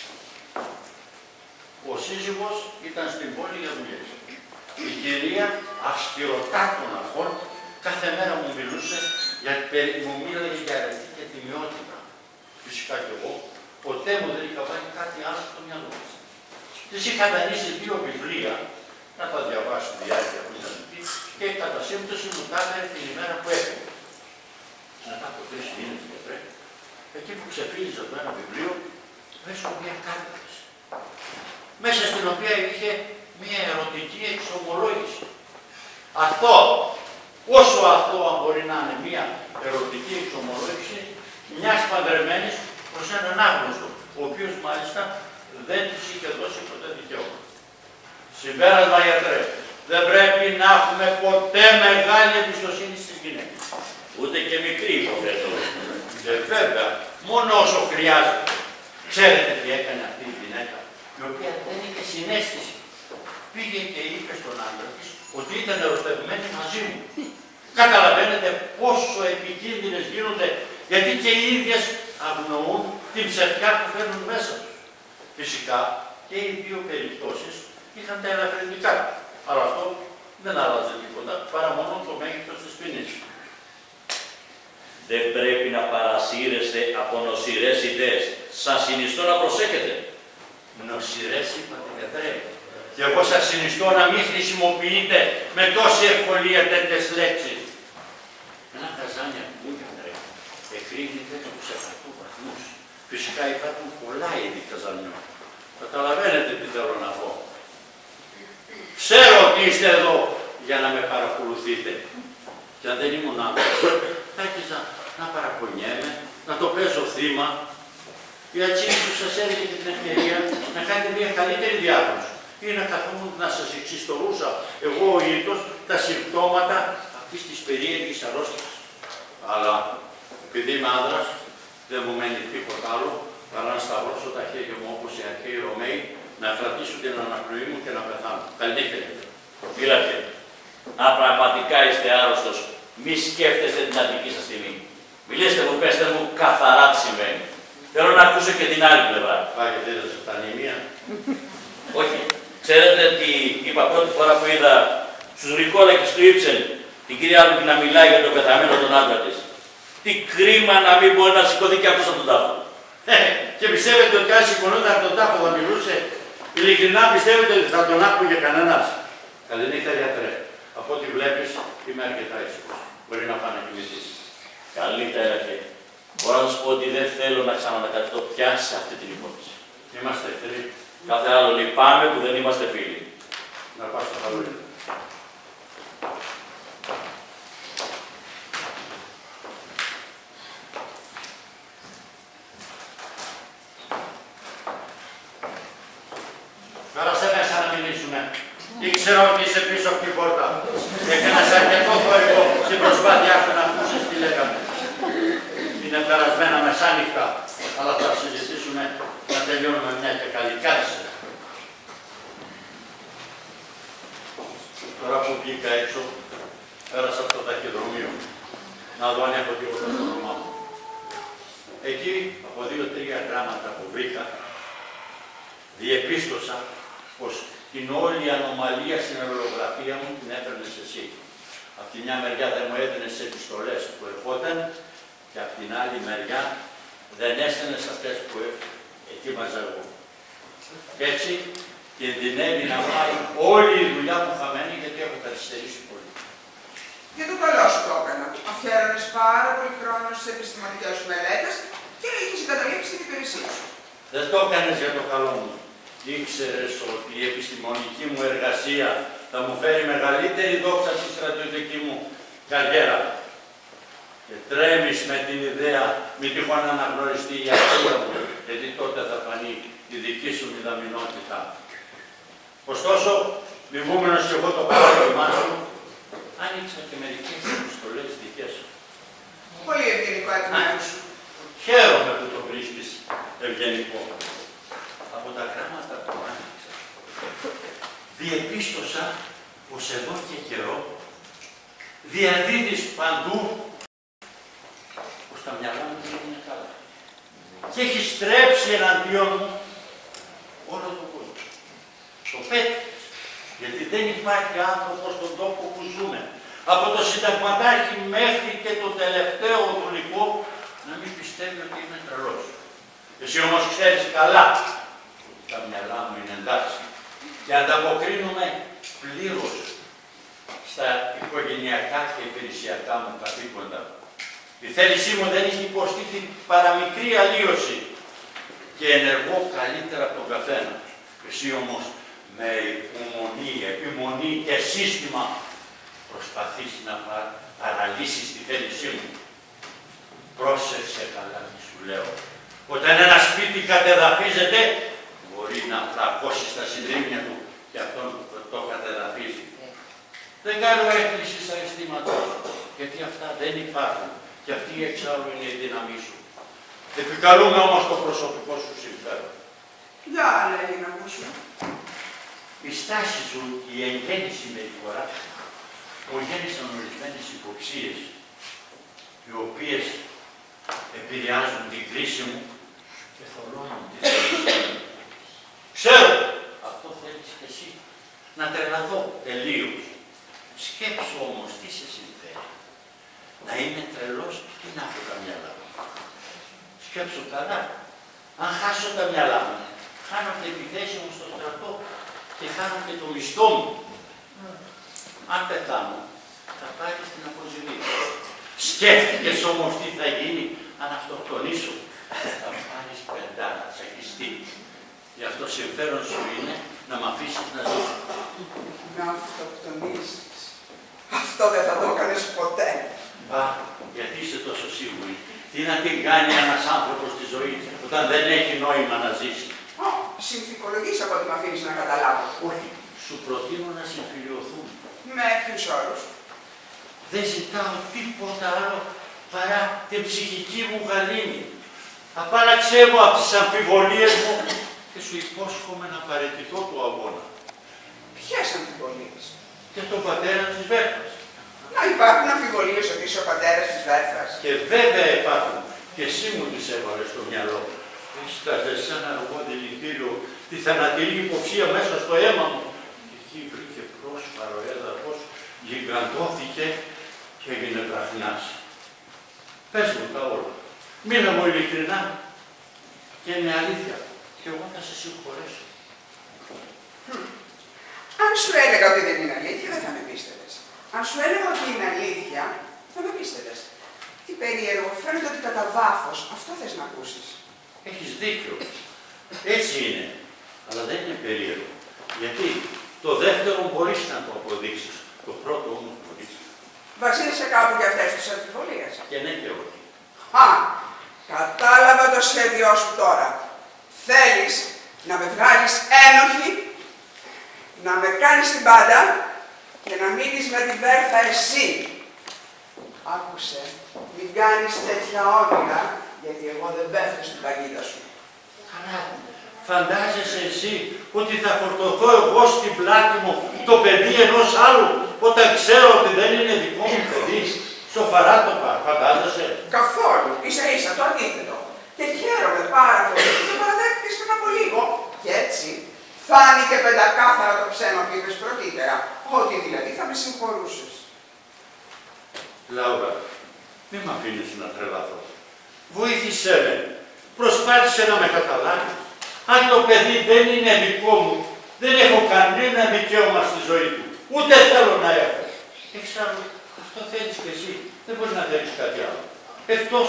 Ο σύζυγος ήταν στην πόλη για δουλειές. Η κυρία, αυστηρωτά των αρχών, κάθε μέρα μου μιλούσε, μου μίλαγε για ερετή και τιμιότητα. Φυσικά και εγώ, ποτέ μου δεν είχα βάλει κάτι άλλο στο μυαλό της. Της είχα δανείσει δύο βιβλία, να τα διαβάσει τη διάρκεια που ήταν εκεί, και κατά σύμπτωση μου τα έφερε την ημέρα που έφυγε. Μετά από 3 μήνες, γιατρέ, εκεί που ξεφύγιζε το ένα βιβλίο, βρίσκω μια κάρτα της, μέσα στην οποία είχε μια ερωτική εξομολόγηση. Αυτό, όσο αυτό αν μπορεί να είναι μια ερωτική εξομολόγηση μιας παντρεμένης προς έναν άγνωστο, ο οποίος μάλιστα δεν της είχε δώσει ποτέ δικαίωμα. Συμπέρασμα, γιατρέ, Δεν πρέπει να έχουμε ποτέ μεγάλη εμπιστοσύνη στις γυναίκες. Ούτε και μικρή, υποθέτω. Και βέβαια, μόνο όσο χρειάζεται. Ξέρετε τι έκανε αυτή η γυναίκα, η οποία δεν είχε συναίσθηση. Πήγε και είπε στον άντρα της ότι ήταν ερωτευμένη μαζί μου. Καταλαβαίνετε πόσο επικίνδυνες γίνονται, γιατί και οι ίδιες αγνοούν την ψευτιά που φέρνουν μέσα τους. Φυσικά και οι δύο περιπτώσεις είχαν τα ελαφρυντικά. Αλλά αυτό δεν άλλαζε τίποτα, παρά μόνο το μέγεθος της ποινής. Δεν πρέπει να παρασύρεστε από νοσηρές ιδέες. Σας συνιστώ να προσέχετε. Νοσηρές είπατε, γιατρέ. Και εγώ σας συνιστώ να μην χρησιμοποιείτε με τόση ευκολία τέτοιες λέξεις. Ένα καζάνι αυγού, γιατρέ, εκρίνεται τους 100 βαθμούς. Φυσικά υπάρχουν πολλά είδη καζανιών. Καταλαβαίνετε τι θέλω να πω. Ξέρω ότι είστε εδώ για να με παρακολουθείτε. Και αν δεν ήμουν άνθρωπος, θα άρχιζα να παραπονιέμαι, να το παίζω θύμα. Και έτσι ίσως σας έδινε και την ευκαιρία να κάνετε μια καλύτερη διάγνωση. Ή να καθόμουν να σας εξιστορούσα εγώ ο ίδιος τα συμπτώματα αυτής της περίεργης αρρώστιας. Αλλά επειδή είμαι άνδρας, δεν μου μένει τίποτα άλλο παρά να σταυρώσω τα χέρια μου όπως οι αρχαίοι Ρωμαίοι, να κρατήσω την αναπνοή μου και να πεθάνω. Καληνύχτα. Φίλατε, αν πραγματικά είστε άρρωστος, μη σκέφτεστε την αντική σας τιμή. Μιλήστε μου, πέστε μου καθαρά τι συμβαίνει. Θέλω να ακούσω και την άλλη πλευρά. Πάγε δεν σε φτάνει η μία. Όχι. Ξέρετε τι είπα πρώτη φορά που είδα στους Νικόλα και στο Ήψεν την κυρία Λουκ να μιλάει για τον πεθαμένο τον άντρα της. Τι κρίμα να μην μπορεί να σηκωθεί και αυτός από τον τάφο. Και πιστεύετε ότι αν σηκωνόταν από τον τάφο θα μιλούσε. Ειλικρινά πιστεύετε ότι θα τον άκουγε κανένας. Καληνύχτα, γιατρέ. Από ό,τι βλέπεις είμαι αρκετά ήσυχος. Μπορεί να πάνε να κοιμηθείς. Καλύτερα και μπορώ να σου πω ότι δεν θέλω να ξανανακατευτώ πια σε αυτή την υπόθεση. Είμαστε εχθροί. Κάθε άλλο λυπάμαι που δεν είμαστε φίλοι. Να πας στο χαλούι. Πέρασε μέσα να μιλήσουμε. Ήξερα ότι είσαι πίσω από την πόρτα. Έκανες αρκετό θόρυβο στην προσπάθειά σου να ακούσεις τι λέγαμε. Είναι περασμένα μεσάνυχτα, αλλά θα συζητήσουμε να τελειώνουμε μια και καλή. Κάτσε. Τώρα που βγήκα έξω, πέρασα από το ταχυδρομείο. Να δω αν έχω τίποτα στο όνομά μου. Εκεί, από 2-3 γράμματα που βρήκα, διεπίστωσα πως την όλη ανομαλία στην ορολογραφία μου την έφερνες εσύ. Απ' τη μια μεριά δεν μου έδινες επιστολές που ερχόταν και απ' την άλλη μεριά δεν έστελνες αυτές που ετοίμαζα εγώ. Και έτσι κινδυνεύει να πάει όλη η δουλειά μου χαμένη γιατί έχω καθυστερήσει πολύ. Για το καλό σου το έκανα. Αφιέρωνες πάρα πολύ χρόνο στις επιστημονικές σου μελέτες και είχες εγκαταλείψει την υπηρεσία σου. Δεν το έκανες για το καλό μου. Ήξερες ότι η επιστημονική μου εργασία θα μου φέρει μεγαλύτερη δόξα στη στρατιωτική μου καριέρα. Και τρέμεις με την ιδέα μη τυχόν να αναγνωριστεί η αξία μου, γιατί τότε θα φανεί η δική σου μηδαμινότητα. Ωστόσο, μιμούμενος και εγώ το παράδειγμά σου, άνοιξα και μερικές επιστολές δικές σου. Πολύ ευγενικό εκ μέρους σου. Χαίρομαι που το βρίσκεις ευγενικό. Από τα γράμματα που άνοιξα, διεπίστωσα πως εδώ και καιρό διαδίδεις παντού πως τα μυαλά μου δεν είναι καλά. Και έχει στρέψει εναντίον μου όλο τον κόσμο. Το πέτυχες, γιατί δεν υπάρχει άνθρωπος στον τόπο που ζούμε. Από το συνταγματάρχη μέχρι και το τελευταίο δουλικό να μην πιστεύει ότι είμαι τρελός. Εσύ όμως ξέρεις καλά τα μυαλά μου είναι εντάξει και ανταποκρίνομαι πλήρως στα οικογενειακά και υπηρεσιακά μου καθήκοντα. Η θέλησή μου δεν έχει υποστεί την παραμικρή αλλίωση και ενεργώ καλύτερα από τον καθένα. Εσύ όμως με υπομονή, επιμονή και σύστημα προσπαθείς να παραλύσεις τη θέλησή μου. Πρόσεξε καλά τι σου λέω. Όταν ένα σπίτι κατεδαφίζεται, μπορεί να πλακώσει στα συντρίμμια του και αυτόν που το κατεδαφίζει. Δεν κάνω έκκληση στα αισθήματά σου, γιατί αυτά δεν υπάρχουν και αυτή εξάλλου είναι η δύναμή σου. Επικαλούμε όμως το προσωπικό σου συμφέρον. Για λέγει να ακούσουμε. Η στάση σου, η εγγέννη συμπεριφορά σου, προγέννησαν ορισμένες υποψίες, οι οποίες επηρεάζουν την κρίση μου και θολώνουν τη θέλησή μου. Ξέρω, αυτό θέλεις και εσύ, να τρελαθώ τελείως. Σκέψου όμως τι σε συμφέρει. Να είμαι τρελός ή να έχω τα μυαλά μου. Σκέψου καλά. Αν χάσω τα μυαλά μου, χάνω την επιθέση μου στο στρατό και χάνω και το μισθό μου. Αν πεθάνω, θα πάρεις την αποζημία. Σκέφτηκες όμως τι θα γίνει αν αυτοκτονήσω. Θα πάρεις πεντάρα, τσακιστή. Γι' αυτό συμφέρον σου είναι να μ' αφήσεις να ζήσω. Να αυτοκτονήσεις. Αυτό δεν θα το έκανες ποτέ. Μπα, γιατί είσαι τόσο σίγουρη. Τι να την κάνει ένας άνθρωπος στη ζωή όταν δεν έχει νόημα να ζήσει. Συνθηκολογείς από ό,τι με αφήνεις να καταλάβω. Όχι, σου προτείνω να συμφιλιωθούμε. Με ποιους όρους? Δεν ζητάω τίποτα άλλο παρά την ψυχική μου γαλήνη. Απάλλαξέ μου από τις αμφιβολίες μου και σου υπόσχομαι να παραιτηθώ του αγώνα. Ποιες αμφιβολίες? Και τον πατέρα της Βέρθας. Να υπάρχουν αμφιβολίες ότι είσαι ο πατέρας της Βέρθας. Και βέβαια υπάρχουν. Και εσύ μου τις έβαλες στο μυαλό. Έστασε σαν αργό δηλητήριο τη θανατηρή υποψία μέσα στο αίμα μου. Και εκεί βρήκε πρόσφαρο έδαφος, γιγαντώθηκε και έγινε βραχνιάς. Πες μου τα όλα. Μείνε μου ειλικρινά. Και είναι αλήθεια. Και εγώ θα σε συγχωρέσω. Αν σου έλεγα ότι δεν είναι αλήθεια, δεν θα με πίστευες. Αν σου έλεγα ότι είναι αλήθεια, θα με πίστευες. Τι περίεργο, φαίνεται ότι κατά βάθος αυτό θες να ακούσεις. Έχεις δίκιο. Έτσι είναι. Αλλά δεν είναι περίεργο. Γιατί το δεύτερο μπορείς να το αποδείξεις. Το πρώτο όμως μπορείς. Βασίζεσαι κάπου για αυτές τις αμφιβολίες. Και ναι και όχι. Κατάλαβα το σχέδιό σου τώρα. Θέλεις να με βγάλεις ένοχη, να με κάνεις την πάντα και να μείνεις με τη Βέρθα εσύ. Άκουσε, μην κάνεις τέτοια όνειρα, γιατί εγώ δεν πέφτω στην παγίδα σου. Καλά, φαντάζεσαι εσύ ότι θα φορτωθώ εγώ στην πλάτη μου το παιδί ενός άλλου όταν ξέρω ότι δεν είναι δικό μου παιδί. Σοφαρά το φαντάζεσαι. Καθόλου, ίσα-ίσα το αντίθετο. Και χαίρομαι πάρα πολύ που το παραδέχτηκες πριν από λίγο. Και έτσι φάνηκε πεντακάθαρα το ψέμα που είπες πρωτήτερα. Ότι δηλαδή θα με συγχωρούσες. Λάουρα, μη μ' αφήνεις να τρελαθώ. Βοήθησέ με. Προσπάθησε να με καταλάβεις. Αν το παιδί δεν είναι δικό μου, δεν έχω κανένα δικαίωμα στη ζωή του. Ούτε θέλω να έχω. Εξάλλου, αυτό θέλεις και εσύ. Δεν μπορεί να θέλεις κάτι άλλο. Εκτός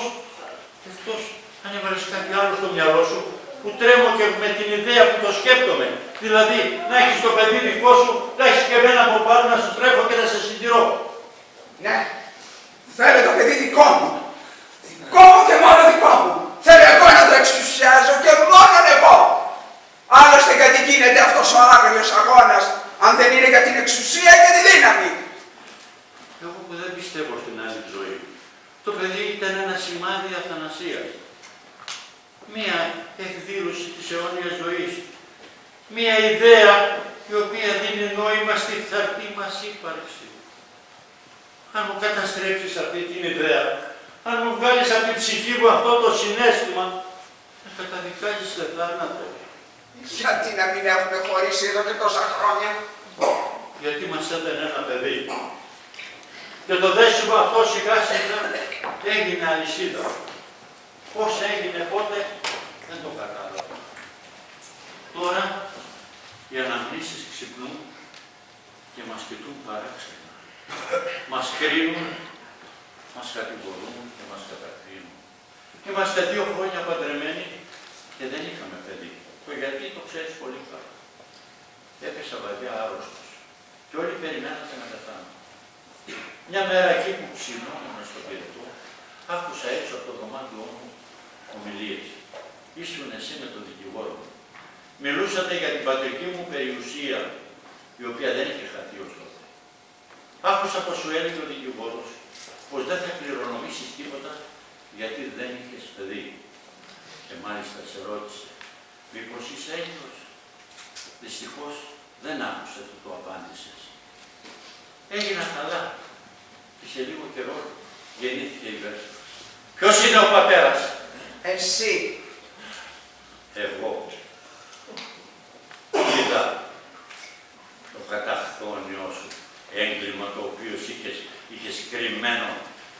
αν έβαλες κάτι άλλο στο μυαλό σου, που τρέμω και με την ιδέα που το σκέπτομαι. Δηλαδή, να έχεις το παιδί δικό σου, να έχεις και εμένα από πάνω να σου τρέφω και να σε συντηρώ. Ναι, θέλω το παιδί δικό μου. Δικό μου και μόνο δικό μου. Θέλω εγώ να το εξουσιάζω και μόνον εγώ. Άλλωστε γιατί γίνεται αυτός ο άγριος αγώνας, αν δεν είναι για την εξουσία και τη δύναμη. Εγώ που δεν πιστεύω στην άλλη ζωή. Το παιδί ήταν ένα σημάδι αθανασίας. Μία εκδήλωση της αιώνιας ζωής. Μία ιδέα η οποία δίνει νόημα στη φθαρτή μας ύπαρξη. Αν μου καταστρέψεις αυτή την ιδέα, αν μου βγάλεις από την ψυχή μου αυτό το συναίσθημα, θα καταδικάζεις σε θάνατο. Γιατί να μην έχουμε χωρίσει εδώ και τόσα χρόνια. Γιατί μας έδαινε ένα παιδί. Και το δέσιμο αυτό σιγά σιγά έγινε αλυσίδα. Πώς έγινε πότε, δεν το κατάλαβα. Τώρα οι αναμνήσεις ξυπνούν και μας κοιτούν παράξενα. Μας κρίνουν, μας κατηγορούν και μας κατακρίνουν. Είμαστε 2 χρόνια παντρεμένοι και δεν είχαμε παιδί. Το γιατί το ξέρεις πολύ καλά. Έπεσα βαριά άρρωστος και όλοι περιμένατε να πεθάνω. Μια μέρα εκεί που ψινόμουν στο πυρετό, άκουσα έξω από το δωμάτιό μου ομιλίες. Ήσουν εσύ με τον δικηγόρο μου. Μιλούσατε για την πατρική μου περιουσία, η οποία δεν είχε χαθεί ως τότε. Άκουσα πως σου έλεγε ο δικηγόρος πως δεν θα κληρονομήσεις τίποτα γιατί δεν είχες παιδί. Και μάλιστα σε ρώτησε, μήπως είσαι έγκυος? Δυστυχώς δεν άκουσε ότι το απάντησες. Έγινα καλά και σε λίγο καιρό γεννήθηκε η Βέρτα. Ποιος είναι ο πατέρας? Εσύ. Εγώ. Κοίτα το καταχθόνιό σου, έγκλημα το οποίο είχες κρυμμένο,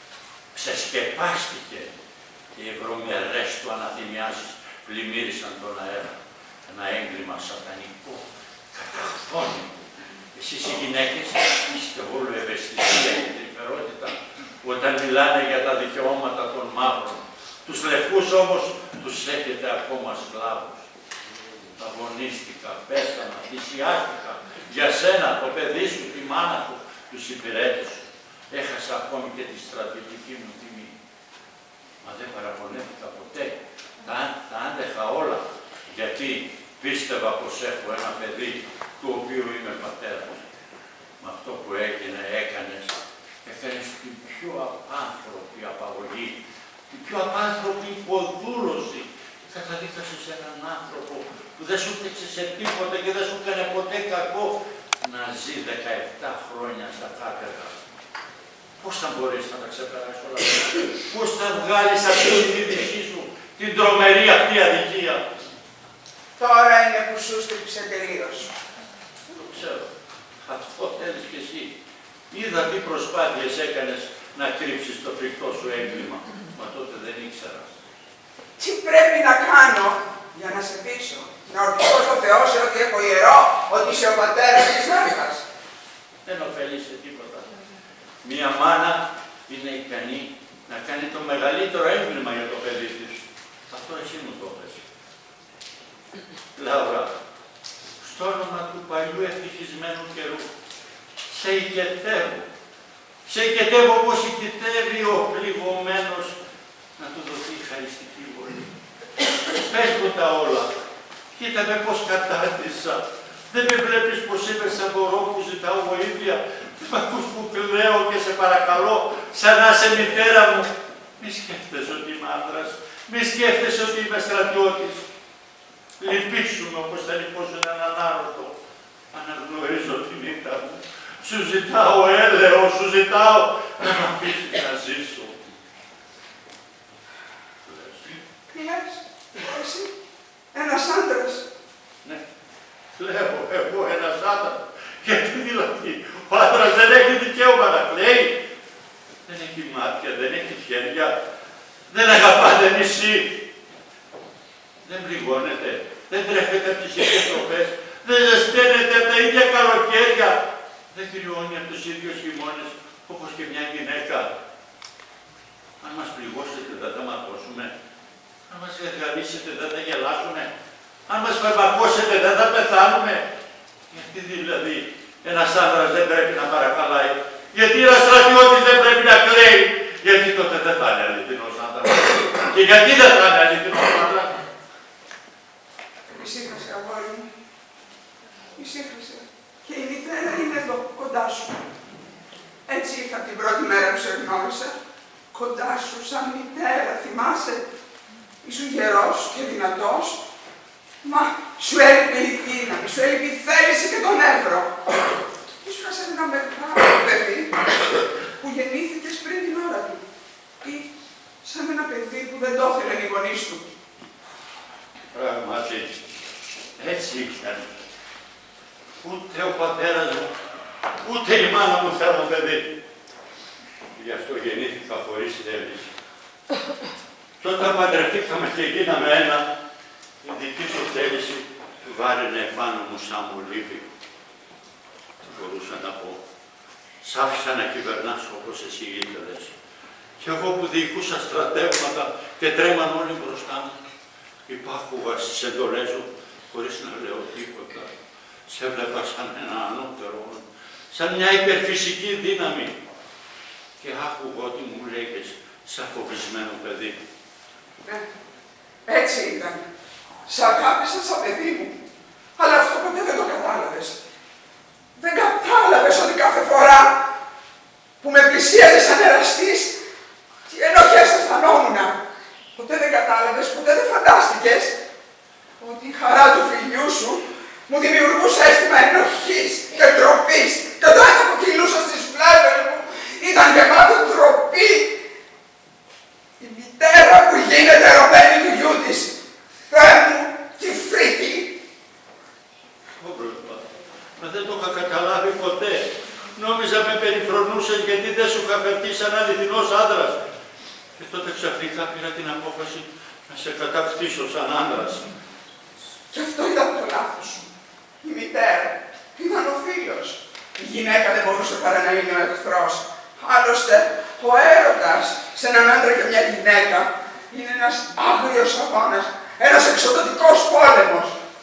ξεσκεπάστηκε και οι βρωμερές του αναθυμιάσεις πλημμύρισαν τον αέρα. Ένα έγκλημα σατανικό, καταχθόνιο. Εσείς οι γυναίκες είστε όλο ευαισθησία και τρυφερότητα όταν μιλάνε για τα δικαιώματα των μαύρων. Τους λευκούς όμως τους έχετε ακόμα σκλάβους. Αγωνίστηκα, πέθανα, θυσιάστηκα για σένα, το παιδί σου, τη μάνα του, τους υπηρέτες σου. Έχασα ακόμη και τη στρατιωτική μου τιμή. Μα δεν παραπονέθηκα ποτέ. Τα άντεχα όλα, γιατί πίστευα πως έχω ένα παιδί του οποίου είμαι πατέρας. Με αυτό που έκανες την πιο απάνθρωπη απαγωγή, την πιο απάνθρωπη υποδούλωση. Καταδείχασες έναν άνθρωπο που δεν σου φταίξε σε τίποτα και δεν σου έκανε ποτέ κακό να ζει 17 χρόνια στα κάτεργα. Πώς θα μπορείς να τα ξεπεράσεις όλα αυτά? Πώς θα βγάλεις από τη δική σου την τρομερή αυτή αδικία? Τώρα είναι που σου στρίψε τελείως. Το ξέρω. Αυτό θέλεις κι εσύ. Είδα τι προσπάθειες έκανες να κρύψεις το φρικτό σου έγκλημα. Μα τότε δεν ήξερα. Τι πρέπει να κάνω για να σε πείσω? Να ορκιστώ στο Θεό σε ό,τι έχω ιερό, ότι είσαι ο πατέρας της Βέρτας? Δεν ωφελεί σε τίποτα. Μία μάνα είναι ικανή να κάνει το μεγαλύτερο έγκλημα για το παιδί της. Αυτό εσύ μου το πες. Λάουρα, στο όνομα του παλιού ευτυχισμένου καιρού, σε οικετεύω. Σε οικετεύω όπως οικετεύει ο πληγωμένος να του δοθεί χαριστική βολή. Πες μου τα όλα. Κοίτα με πώς κατάρτισα. Δεν με βλέπεις πως είμαι σαν μωρό που ζητάω βοήθεια. Δεν μ' ακούς που κλαίω και σε παρακαλώ, σαν να είσαι μητέρα μου. Μη σκέφτεσαι ότι είμαι άντρας. Μη σκέφτεσαι ότι είμαι στρατιώτης. Λυπήσουμε όπως θα λυπώσουν έναν άρρωστο. Αναγνωρίζω την ήττα μου. Σου ζητάω έλεος, σου ζητάω να μ' αφήσεις να ζήσω. Τι λες, εσύ, ένας άντρας? Ναι, λέω εγώ ένας άντρας. Γιατί δηλαδή, ο άντρας δεν έχει δικαίωμα να κλαίει. Δεν έχει μάτια, δεν έχει χέρια, δεν αγαπά, δεν νησί. Δεν πληγώνεται, δεν τρέφεται από τις ίδιες τροφές, δεν ζεσταίνεται από τα ίδια καλοκαίρια. Δεν κρυώνει από τους ίδιους χειμώνες, όπως και μια γυναίκα. Αν μας πληγώσετε δεν θα ματώσουμε. Αν μας γαργαλίσετε δεν θα γελάσουμε. Αν μας φαρμακώσετε δεν θα πεθάνουμε. Γιατί δηλαδή ένας άντρας δεν πρέπει να παρακαλάει? Γιατί ένας στρατιώτης δεν πρέπει να κλαίει? Γιατί τότε δεν θα είναι αληθινός άντρας? Και γιατί δεν θα είναι αληθινός άντρας? Ησύχασε, αγόρι μου. Ησύχασε. Και η μητέρα είναι εδώ, κοντά σου. Έτσι ήρθα την πρώτη μέρα που σε γνώρισα. Κοντά σου, σαν μητέρα, θυμάσαι? Ήσουν γερός και δυνατός. Μα σου έλειπε η δύναμη, σου έλειπε η θέληση και τον εύρο. Ήσουν σαν ένα μεγάλο παιδί που γεννήθηκες πριν την ώρα του. Ή σαν ένα παιδί που δεν το ήθελαν οι γονείς του. Πράγματι, έτσι ήταν. Ούτε ο πατέρας μου, ούτε η μάνα μου θέλουν παιδί. Γι' αυτό γεννήθηκα χωρίς θέληση. Και όταν παντρευτήκαμε και γίναμε ένα, η δική σου θέληση βάραινε επάνω μου σαν μολύβι. Τι μπορούσα να πω. Σ' άφησα να κυβερνάς όπως εσύ ήθελες. Κι εγώ που διοικούσα στρατεύματα και τρέμαν όλοι μπροστά μου, υπάρχουγα στις εντολές σου χωρίς να λέω τίποτα. Σε έβλεπα σαν ένα ανώτερο, σαν μια υπερφυσική δύναμη. Και άκουγα ό,τι μου λέγες σαν φοβισμένο παιδί. Έτσι ήταν. Σ' αγάπησα σαν παιδί μου. Αλλά αυτό ποτέ δεν το κατάλαβες. Δεν κατάλαβες ότι κάθε φορά πλησίαζε σαν εραστής. Τι ενοχές αισθανόμουνα. Ποτέ δεν κατάλαβες, ποτέ δεν φαντάστηκες ότι η χαρά του φιλιού σου μου δημιουργούσε αίσθημα ενοχής και ντροπής και το αίμα που κυλούσα στις φλέβες μου ήταν γεμάτο ντροπή. Η μητέρα που γίνεται ερωμένη του γιού της. Θεέ μου, τι φρίκη. Μα δεν το είχα καταλάβει ποτέ. Νόμιζα με περιφρονούσες γιατί δεν σου είχα φερθεί σαν αληθινός άντρας. Και τότε ξαφνικά πήρα την απόφαση να σε κατακτήσω σαν άντρας. Και αυτό ήταν το λάθος σου. Η μητέρα ήταν ο φίλος. Η γυναίκα δεν μπορούσε παρά να είναι ο εχθρός. Άλλωστε, ο έρωτας σε έναν άντρα και μια γυναίκα είναι ένας άγριος αγώνας, ένας εξοδοτικός πόλεμος.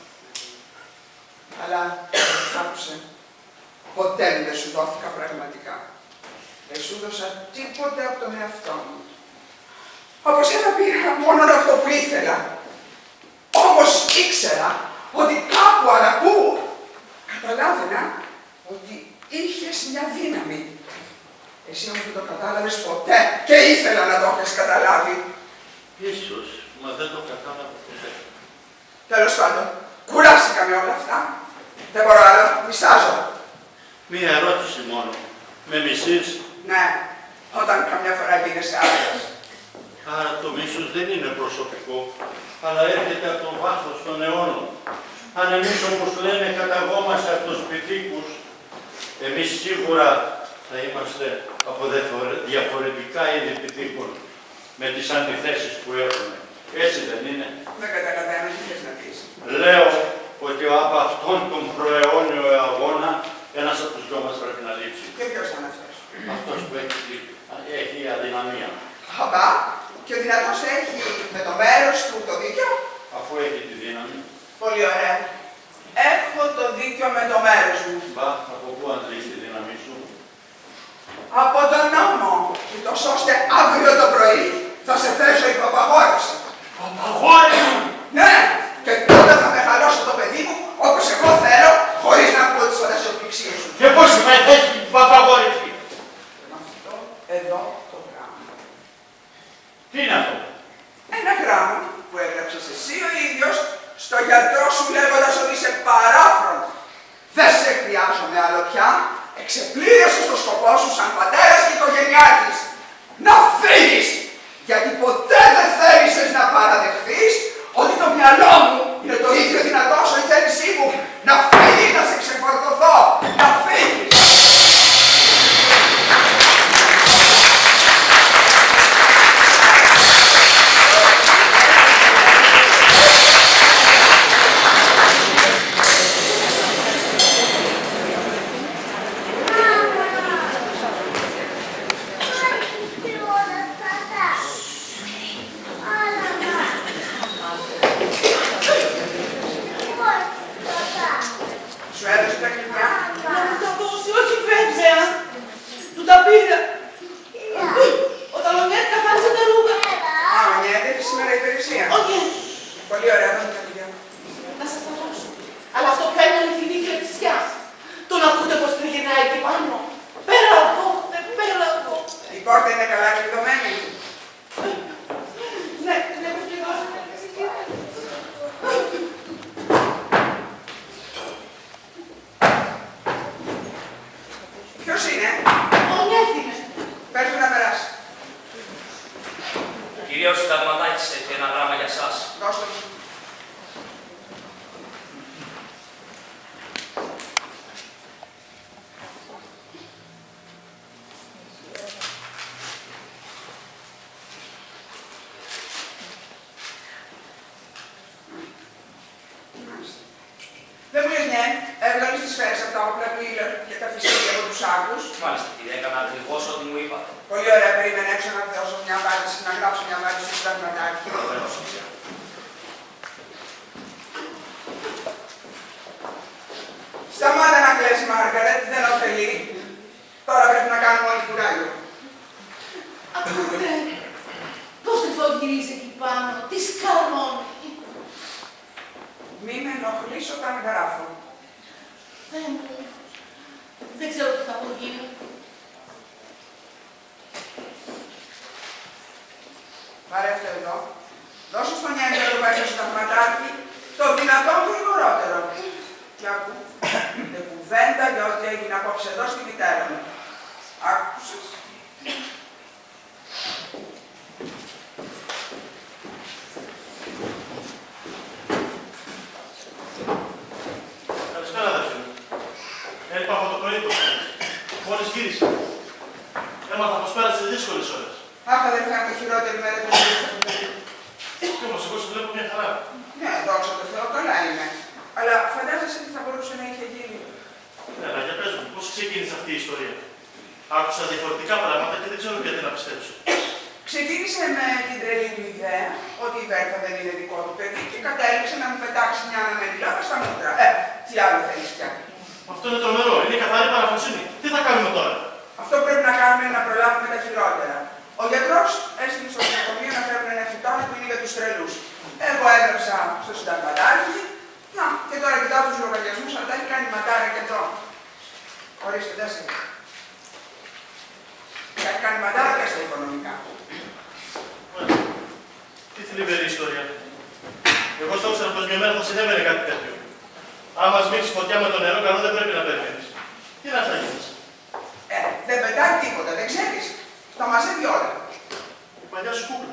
Αλλά, άκουσε, ποτέ δεν σου δόθηκα πραγματικά. Δεν σου δώσα τίποτε από τον εαυτό μου. Όπως ένα πήρα μόνο αυτό που ήθελα. Όμως ήξερα ότι κάπου αλλού καταλάβαινα ότι είχες μια δύναμη. Εσύ όμως δεν το κατάλαβες ποτέ και ήθελα να το έχεις καταλάβει. Ίσως, μα δεν το κατάλαβα ποτέ. Τέλος πάντων, κουράστηκα με όλα αυτά. Δεν μπορώ άλλο, μισάζω. Μία ερώτηση μόνο. Με μισείς? Ναι, όταν καμιά φορά γίνεσαι άντρας. Άρα το μίσος δεν είναι προσωπικό, αλλά έρχεται από το βάθος των αιώνων. Αν εμείς όπως λένε καταγόμαστε από τους πυθίκους, εμείς σίγουρα θα είμαστε από διαφορετικά είδη πυθίκων με τις αντιθέσεις που έχουμε. Έτσι δεν είναι? Δεν καταλαβαίνω τι θες να πεις. Λέω ότι από αυτόν τον προαιώνιο αγώνα ένας από τους δυο μας πρέπει να λείψει. Και ποιος ήταν αυτός? Αυτός που έχει αδυναμία. Αμπά, και ο δυνατός έχει με το μέρος του το δίκιο. Αφού έχει τη δύναμη. Πολύ ωραία. Έχω το δίκιο με το μέρος μου. Μπα, από πού αντλείς τη δύναμη σου? Από τον νόμο, ούτως ώστε αύριο το πρωί θα σε θέσω υπό απαγόρευση. Απαγόρευση! Ναι, και τότε θα μεγαλώσω το παιδί μου όπως εγώ θέλω, χωρίς να ακούω τις φαντασιοπληξίες σου. Και πώς με θέσει την απαγόρευση? Αυτό εδώ το γράμμα. Τι είναι αυτό? Ένα γράμμα που έγραψες εσύ ο ίδιος στο γιατρό σου λέγοντας ότι είσαι παράφρον. Δεν σε χρειάζομαι άλλο πια. Εξεπλήρωσες το σκοπό σου σαν πατέρας και οικογενειάρχης. Να φύγεις! Γιατί ποτέ δεν θέλησες να παραδεχθείς ότι το μυαλό μου είναι το ίδιο δυνατό όσο η θέλησή μου. Να φύγεις, να σε ξεφορτωθώ. Να φύγεις! Σου έδωσε τα κλειδιά? Να μου τα δώσει, όχι βέβαια. Του τα πήρα. Όταν ο Νιέτ καθάρισε τα ρούχα. Α, ο Νιέτ έχει σήμερα υπηρεσία. Όχι. Πολύ ωραία, δώσε τα κλειδιά. Να σας τα δώσω. Αλλά αυτό πια είναι αληθινή κλεπτισιά. Τον ακούτε πως τριγυρνάει εκεί πάνω? Πέρα εδώ, πέρα εδώ. Η πόρτα είναι καλά κλειδωμένη. Ναι, την έχω κλειδώσει. Ποιος είναι? Ο Νιέτ είναι. Πες του να περάσει. Κυρίως ο Συνταγματάκης έχει ένα γράμμα για σας. Δώσ' το. Δεν μου λες, ναι, έβγαλες τις σφαίρες από τα όπλα του Ήλερ και τα φυσική από τους άκους. Μάλιστα, κύριε, έκανα ακριβώς ό,τι μου είπατε. Πολύ ωραία, περίμενε έξω να δώσω μια απάντηση, να γράψω μια απάντηση στο Συνταγματάκη. Βεβαίως, κύριε. Σταμάτα να κλαις, Μάργαρετ, δεν ωφελεί. Τώρα πρέπει να κάνουμε όλοι κουράγιο. Ακούτε, πώς τρυφογυρίζει εκεί πάνω, τι σκαρώνει. Μη με ενοχλείς όταν γράφω. Θεέ μου, δεν ξέρω τι θα απογίνω. Πάρε αυτό εδώ. Δώσε στον Νιάνγκελο που πάει στο σταγματάκι το δυνατόν γρηγορότερο. Και άκου, την κουβέντα για ό,τι έγινε απόψε εδώ στη μητέρα μου. Άκουσες? Καλησπέρα, αδερφέ μου. Έλειπα από το πρωί του. Μόλις γύρισα. Έμαθα πως πέρασες δύσκολες ώρες. Αχ, αδερφέ μου, η χειρότερη μέρα του ζωής από το παιδί. Κι όμως, εγώ σε βλέπω μια χαρά. Ναι, δόξα τω Θεώ, καλά είμαι. Αλλά φαντάζεσαι τι θα μπορούσε να είχε γίνει. Ναι, αλλά για πες μου, πώς ξεκίνησε αυτή η ιστορία. Άκουσα διαφορετικά πράγματα και δεν ξέρω γιατί να πιστέψω. Ξεκίνησε με την τρελή του ιδέα ότι η Βέρθα δεν είναι δικό του παιδί και κατέληξε να μου πετάξει μια αναμετριλάδα στα μούτρα. Τι άλλο θέλεις πια. Αυτό είναι τρομερό, είναι καθαρή παραφροσύνη. Τι θα κάνουμε τώρα? Αυτό πρέπει να κάνουμε είναι να προλάβουμε τα χειρότερα. Ο γιατρός έστειλε στο νοσοκομείο να φέρουν ένα φυτόνι που είναι για τους τρελούς. Εγώ έγραψα στο συνταγματάρχη. Να, και τώρα κοιτάω τους λογαριασμούς, αλλά τα έχει κάνει ματάρα και εδώ. Ορίστε, δεν σε. Τα έχει κάνει ματάρα και στα οικονομικά. Τι θλιβερή ιστορία. Εγώ στο ήξερα πως μια μέρα θα συνέβαινε κάτι τέτοιο. Άμα σμίξεις φωτιά με το νερό, καλό δεν πρέπει να περιμένεις. Τι να θα γίνεις? Δεν πετάει τίποτα, δεν ξέρεις. Τα μαζεύει όλα. Η παλιά σου κούκλα.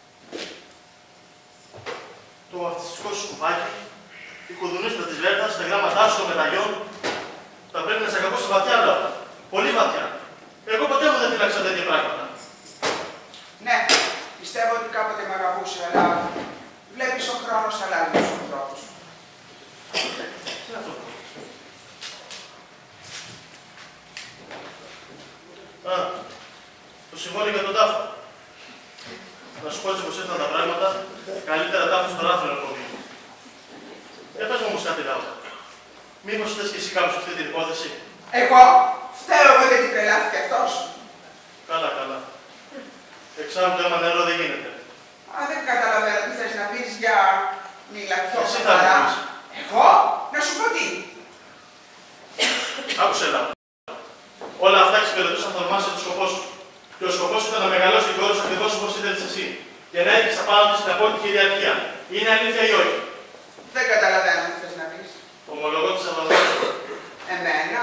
Το αυτιστικό σου σκουφάκι, η κουδουνίστα της Βέρθας, τα γράμματά σου των μεταγιών, θα πρέπει να σε αγαπώσει βαθιά λόγια. Πολύ βαθιά. Εγώ ποτέ μου δεν φύλαξα τέτοια πράγματα. Ναι, πιστεύω ότι κάποτε με αγαπούσε, αλλά βλέπεις ο χρόνος αλλάζει τους ανθρώπους. Τι να το πω. Α, το συμβόλαιο για τον τάφο. Να σου πω έτσι πως ήρθαν τα πράγματα, καλύτερα τάφο στο ράφινο κομμάτι. Για πες μου όμως κάτι άλλο. Μήπως θες και εσύ κάπου σε αυτή την υπόθεση? Εγώ, φταίω εγώ γιατί τρελάθηκε αυτός. Καλά, καλά. Εξάλλου το αίμα νερό δεν γίνεται. Α, δεν καταλαβαίνω τι θες να πεις για μίλα πιο Εσύ θα σοβαρά. μου πεις. Εγώ, να σου πω τι. Άκουσε έλα. Όλα αυτά εξυπηρετούσαν θαυμάσια το σκοπό σου. Και ο σκοπός ήταν να μεγαλώσει την κόρη σου ακριβώς όπως ήθελες εσύ. Και να έχεις απάνω της την απόλυτη κυριαρχία. Είναι αλήθεια ή όχι? Δεν καταλαβαίνω τι θες να πεις. Ομολογώ της αδαλμάτας. Εμένα.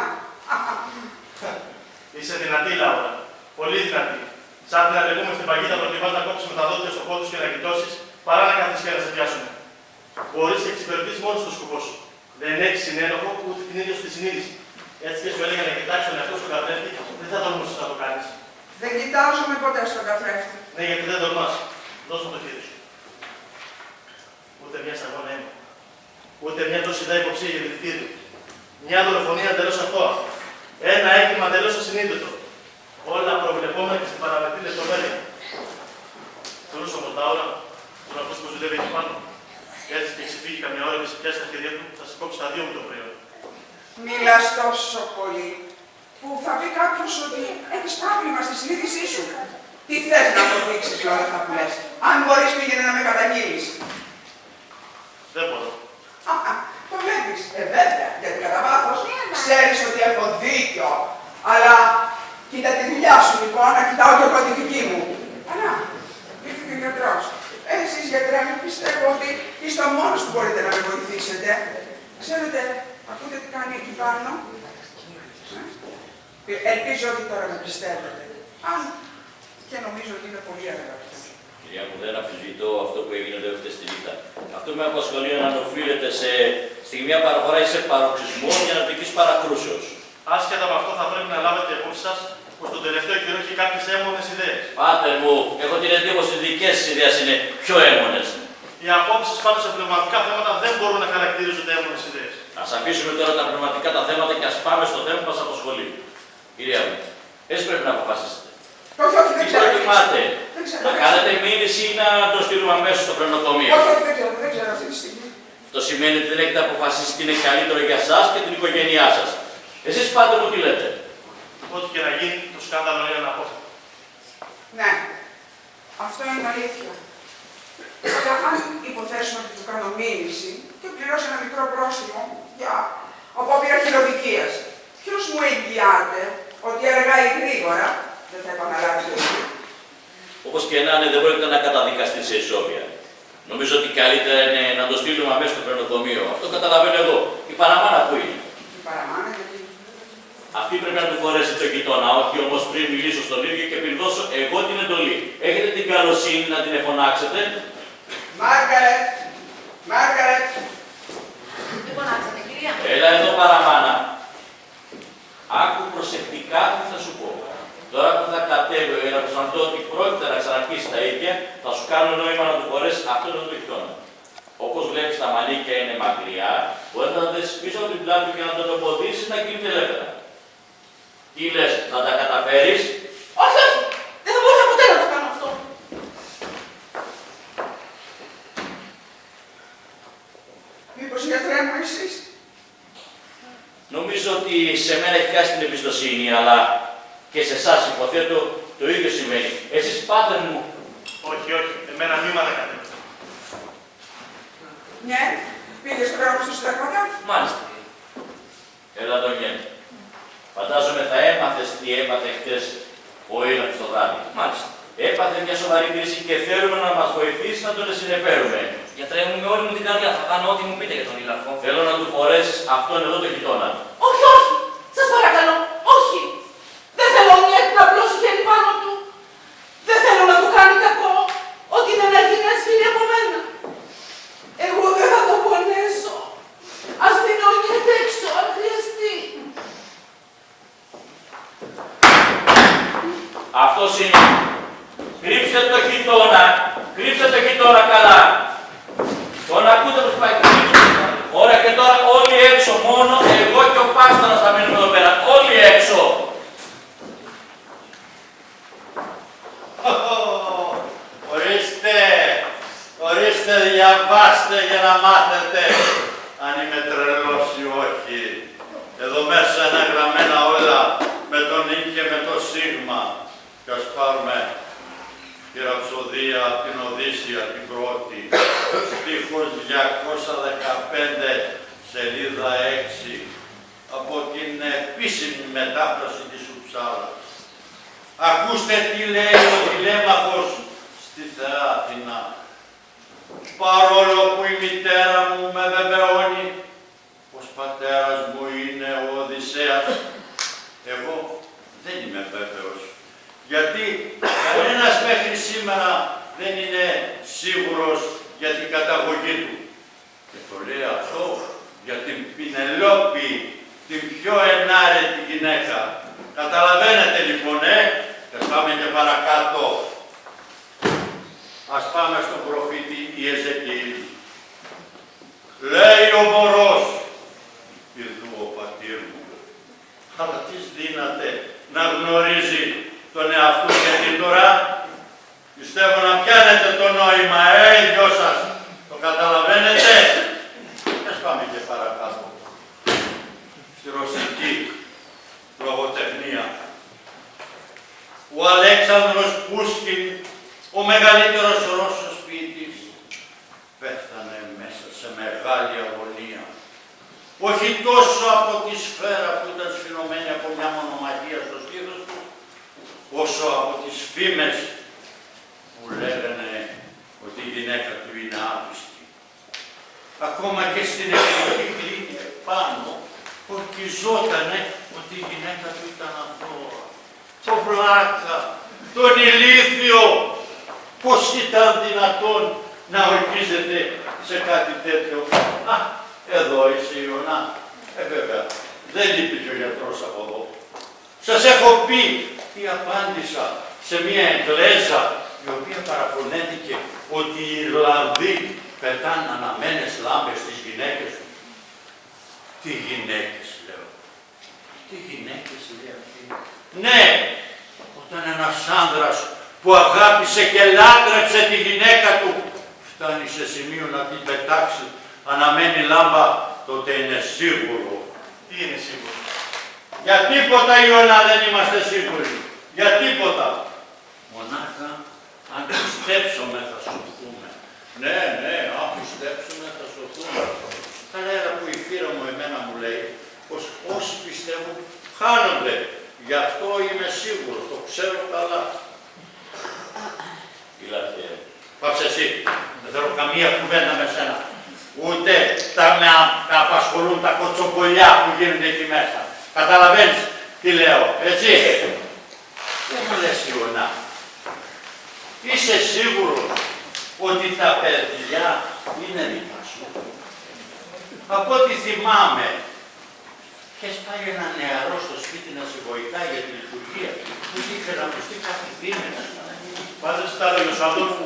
Είσαι δυνατή, Λάουρα. Πολύ δυνατή. Σαν την αλεγούμε στην παγίδα προτιμάς να κόψεις με τα δόντια στο πόδι σου και να κοιτώσεις, παρά να καθίσεις και να σε πιάσουμε. Μπορείς και εξυπηρετείς μόνο στο σκοπό σου. Δεν έχεις συνένοχο ούτε την ίδια σου τη συνείδηση. Έτσι και σου έλεγα να κοιτάξεις τον εαυτό σου στον καθρέφτη, δεν θα τολμούσες να το κάνεις. Δεν κοιτάζομαι ποτέ στον καθρέφτη. Ναι, γιατί δεν τολμάς. Δώσ' μου το χέρι σου. Ούτε μια σταγόνα αίμα. Ούτε μια τόση ιδέα υποψία για δηλητήριο. Μια δολοφονία εντελώς αθώα. Ένα έγκλημα εντελώς ασυνείδητο. Όλα προβλεπόμενα και στην παραμετρή λεπτομέρεια. Θεωρείς όμως τα όλα, τον ακούς πως δουλεύει εκεί πάνω. Έτσι και ξεφύγει καμιά ώρα και σε πιάσει τα χέρια του, θα σε κόψει τα δύο μου το προϊόν. Μιλάς τόσο πολύ, που θα πει κάποιος ότι έχεις πρόβλημα στη συνείδησή σου. Τι θες να αποδείξεις με όλα αυτά που λες. Αν μπορείς πήγαινε να με καταγγείλεις. Δεν μπορώ. Το βλέπεις. Βέβαια, γιατί κατά βάθος ξέρεις ότι έχω δίκιο. Αλλά κοίτα τη δουλειά σου λοιπόν, να κοιτάω και εγώ τη δική μου. Αλλά, ήρθε και ο γιατρός. Εσείς γιατρέ μου πιστεύω ότι είστε ο μόνος που μπορείτε να με βοηθήσετε. Ξέρετε, ακούτε τι κάνει εκεί πάνω. Ελπίζω ότι τώρα με πιστεύετε. Αν και νομίζω ότι είναι πολύ αγαπητός. Κυρία μου, δεν αμφισβητώ αυτό που έγινε εδώ χτες τη νύχτα. Αυτό με απασχολεί είναι αν οφείλεται σε στιγμία παραφορά ή σε παροξισμό διανοτικής παρακρούσεως. Άσχετα με αυτό, θα πρέπει να λάβετε υπόψη σας πως τον τελευταίο καιρό έχει κάποιες έμμονες ιδέες. Πάτερ μου, έχω την εντύπωση ότι οι δικές σας ιδέες είναι πιο έμμονες. Οι απόψεις πάνω σε πνευματικά θέματα δεν μπορούν να χαρακτηρίζονται έμμονες ιδέες. Ας αφήσουμε τώρα τα πνευματικά τα θέματα και ας πάμε στο θέμα που μας απασχολεί. Κυρία μου, εσείς πρέπει να αποφασίσετε. Όχι, όχι, δεν Τι ξέρω. προτιμάτε, Δεν ξέρω, να δεν κάνετε μήνυση ή να το στείλουμε αμέσως στο φρενοκομείο? Όχι, όχι, δεν ξέρω αυτή τη στιγμή. Αυτό σημαίνει ότι δεν έχετε αποφασίσει τι είναι καλύτερο για εσάς και την οικογένειά σας. Εσείς πάτε μου τι λέτε. Ό,τι και να γίνει, το σκάνδαλο είναι αναπόφευκτο. Ναι, αυτό είναι αλήθεια. Αλλά αν υποθέσουμε ότι του κάνω μήνυση και πληρώσω ένα μικρό πρόστιμο για απόπειρα χειροδικίας, ποιος μου εγγυάται ότι αργά ή γρήγορα δεν θα επαναλάβει το ίδιο? Όπως και να είναι, δεν πρόκειται να καταδικαστεί σε ισόβια. Νομίζω ότι καλύτερα είναι να το στείλουμε αμέσως στο φρενοκομείο. Αυτό καταλαβαίνω εγώ. Η παραμάνα που είναι. Η παραμάνα γιατί... Αυτή πρέπει να του φορέσει το γειτόνα, όχι όμως πριν μιλήσω στον ίδιο και πριν δώσω εγώ την εντολή. Έχετε την καλοσύνη να την εφωνάξετε? Μάργαρετ! Μάργαρετ! Τι φωνάξατε, κυρία? Έλα εδώ παραμάνα. Άκου προσεκτικά τι θα σου πω. Τώρα που θα κατέβει ο Ιεραποσανθό ότι πρόκειται να ξαναρχίσει τα ίδια, θα σου κάνω νόημα να του φορέσει αυτό το γειτόνα. Όπως βλέπεις τα μανίκια είναι μακριά, μπορεί να τα δεις πίσω από την πλάτη και να τον εμποδίσεις να κινείται ελεύθερα. Τι λες, θα τα καταφέρεις? Όχι, όχι! Δεν θα μπορούσα ποτέ να το κάνω αυτό. Μήπως γιατρέ μου εσείς? Νομίζω ότι σε μένα έχει χάσει την εμπιστοσύνη, αλλά και σε εσάς υποθέτω το ίδιο συμβαίνει. Εσείς πάτερ μου. Όχι, όχι. Εμένα μη μ' ανακατεύει. Ναι, πήγες τώρα όμως στο συνταγματά. Μάλιστα. Έλα τον Γιάννη. Φαντάζομαι θα έμαθες τι έμαθε χτες ο Ήλαφος το βράδυ. Μάλιστα. Έπαθε μια σοβαρή κρίση και θέλουμε να μας βοηθήσει να τον συνεφέρουμε. Γιατρέ μου, με όλη μου την καρδιά θα κάνω ό,τι μου πείτε για τον Ήλαφο. Θέλω να του φορέσεις αυτόν εδώ το γειτόνα. Όχι, όχι! Σας παρακαλώ, όχι! Δεν θέλω μια εκπλαπλώση χέρι πάνω του. Δεν θέλω να του κάνει κακό. Ό,τι είναι να γίνει, ας φύγει από μένα. Εγώ δεν θα το πονέσω. Ας μην ονιέται έξω, αν χρειαστεί. Αυτός είναι. Κρύψτε το γειτόνα. Κρύψτε το γειτόνα καλά. Τον ακούτε πως πάει. Ωραία, και τώρα όλοι έξω. Μόνο εγώ και ο Πάστανας θα μείνουμε εδώ πέρα. Όλοι έξω. Ορίστε, ορίστε, διαβάστε για να μάθετε αν είμαι τρελός ή όχι. Εδώ μέσα είναι γραμμένα όλα με τον Ι και με το Σίγμα. Και ας πάρουμε τη ραψοδία, την Οδύσσια, την πρώτη, στίχος 215, σελίδα 6, από την επίσημη μετάφραση της Ουψάλας. Ακούστε τι λέει ο Τηλέμαχος στη Θεά Αθηνά. Παρόλο που η μητέρα μου με βεβαιώνει πως πατέρας μου είναι ο Οδυσσέας, εγώ δεν είμαι βέβαιος. Γιατί κανένας μέχρι σήμερα δεν είναι σίγουρος για την καταγωγή του. Και το λέει αυτό για την Πινελόπη, την πιο ενάρετη γυναίκα. Καταλαβαίνετε λοιπόν, και πάμε και παρακάτω. Ας πάμε στον προφήτη Ιεζεκιήλ. Λέει ο μωρός, ιδού ο πατήρ μου, αλλά τι δύναται να γνωρίζει τον εαυτό και την τώρα. Πιστεύω να πιάνετε το νόημα, οι δυο σας. Το καταλαβαίνετε. Ας πάμε και παρακάτω. Στη ρωσική λογοτεχνία. Ο Αλέξανδρος Πούσκιν, ο μεγαλύτερος Ρώσος ποιητής, πέθανε μέσα σε μεγάλη αγωνία. Όχι τόσο από τη σφαίρα που ήταν σφινωμένη από μια μονομαχία στο στήθος του, όσο από τις φήμες που λέγανε ότι η γυναίκα του είναι άπιστη. Ακόμα και στην ελληνική κλίνη επάνω ορκιζότανε ότι η γυναίκα του ήταν αθώα. Το βλάκα, τον ηλίθιο, πώς ήταν δυνατόν να ορκίζεται σε κάτι τέτοιο. Α, εδώ είσαι Ιωνά. Βέβαια, δεν λείπει και ο γιατρός από εδώ. Σας έχω πει τι απάντησα σε μια Εγγλέζα η οποία παραπονέθηκε ότι οι Ιρλανδοί πετάνε αναμένες λάμπες στις γυναίκες τους. Τι γυναίκες, λέω. Τι γυναίκες, λέει αυτή. Ναι, όταν ένας άνδρας που αγάπησε και λάτρεψε τη γυναίκα του φτάνει σε σημείο να την πετάξει αναμένη λάμπα, τότε είναι σίγουρο. Τι είναι σίγουρο? Για τίποτα, Ιωάννα, δεν είμαστε σίγουροι. Για τίποτα. Μονάχα αν πιστέψουμε θα σωθούμε. Ναι, ναι, αν πιστέψουμε θα σωθούμε. Αλλά έλα που η φίλα μου εμένα μου λέει πως όσοι πιστεύουν χάνονται. Γι' αυτό είμαι σίγουρος, το ξέρω καλά. Ηλάθε. Πάψε εσύ. μία κουβέντα με σένα. Ούτε με απασχολούν τα κοτσομπολιά που γίνονται εκεί μέσα. Καταλαβαίνεις τι λέω, έτσι. Δεν μου λες Ιωνά. Είσαι σίγουρος ότι τα παιδιά είναι δικά σου? Από ό,τι θυμάμαι, είχες πάει ένα νεαρό στο σπίτι να σε βοηθάει για τη λειτουργία. Που είχε να ακουστεί κάτι φήμες. Πάντα στα έλεγε ο Σαντόρφου.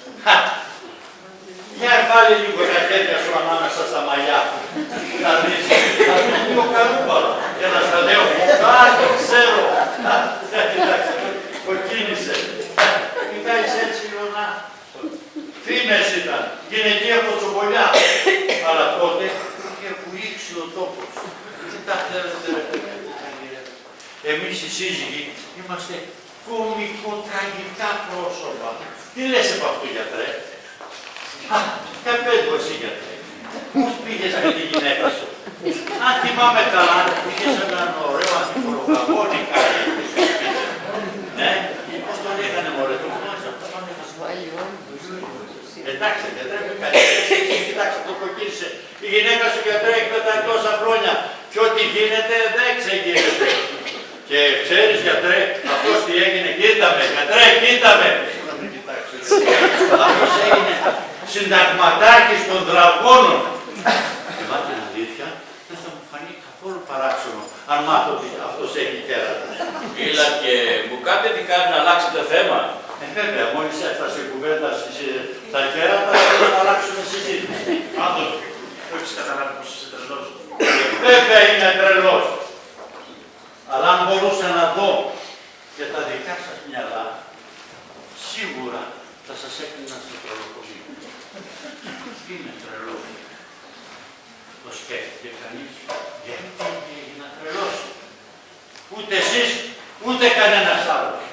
Για βάλε λίγο τα χέρια σου ανάμεσα στα μαλλιά. Θα δεις λίγο καρούμπαλα. Και να στα λέω, το ξέρω. Εντάξει, κοκκίνησε. Κοιτάξεις έτσι, Ιωνά. Φήμες ήταν, γυναικεία κοτσομπολιά. Αλλά τότε είχε βουλήξει ο τόπος. Τι τα θέλετε, ρε παιδιά. Εμείς οι σύζυγοι είμαστε κομικοτραγικά πρόσωπα. Τι λες από αυτού, γιατρέ? Για πες μου εσύ, γιατρέ. Πώς πήγες με τη γυναίκα σου? Αν θυμάμαι καλά, πήγες έναν ωραίο αντιπρογραμμόνι κάτι. Ναι, πώς τον έκανε μωρέ, τον γνώρισα, πώς τον έκανε. Εντάξει, γιατρέ, μην κάνεις. Κοιτάξτε, το κοκκίνησε. Η γυναίκα σου, γιατρέ, έχει πετάει τόσα χρόνια. Και ό,τι γίνεται, δεν ξεγίνεται. Και ξέρεις, γιατρέ, αυτός τι έγινε, κοίτα με, γιατρέ, κοίτα με. Να με κοιτάξεις. Αυτός έγινε συνταγματάρχης των δραγώνων. Και μα την αλήθεια, δεν θα μου φανεί καθόλου παράξενο αν μάθω ότι αυτός έχει κέρατα. Μίλα και μου κάνετε τι κάνει να αλλάξετε θέμα. Βέβαια, μόλις έφτασε η κουβέντα στα κέρατα, θα αλλάξουμε συζήτηση. Άδωνη, το έχεις καταλάβει πως είσαι τρελός. Βέβαια είμαι τρελός. Αλλά αν μπορούσα να δω και τα δικά σας μυαλά, σίγουρα θα σας έκρινα στο τρελοκομείο. Είμαι τρελός. Το σκέφτηκε κανείς, γιατί έγινα τρελός. Ούτε εσείς, ούτε κανένας άλλος.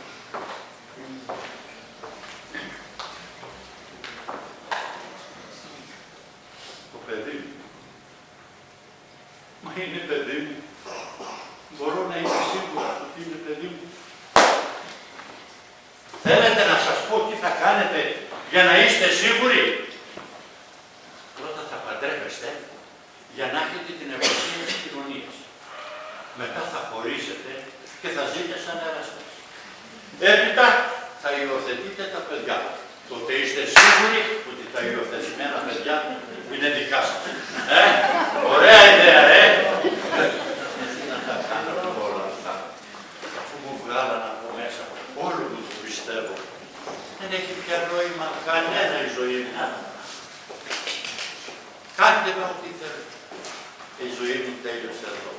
Το παιδί μου. Μα είναι παιδί μου. Μπορώ να είμαι σίγουρα ότι είναι παιδί μου. Θέλετε να σας πω τι θα κάνετε για να είστε σίγουροι? Πρώτα θα παντρεύεστε για να έχετε την ευκαιρία της κοινωνίας. Μετά θα χωρίσετε και θα ζείτε σαν εραστές. Έπειτα θα υιοθετείτε τα παιδιά. Τότε είστε σίγουροι ότι τα υιοθετημένα παιδιά είναι δικά σας. Ωραία ιδέα, Τι να τα κάνω όλα αυτά, αφού μου βγάλαν από μέσα, όλο μου το πιστεύω. Δεν έχει πια νόημα κανένα η ζωή μου. Κάντε με ό,τι θέλετε. Η ζωή μου τέλειωσε εδώ.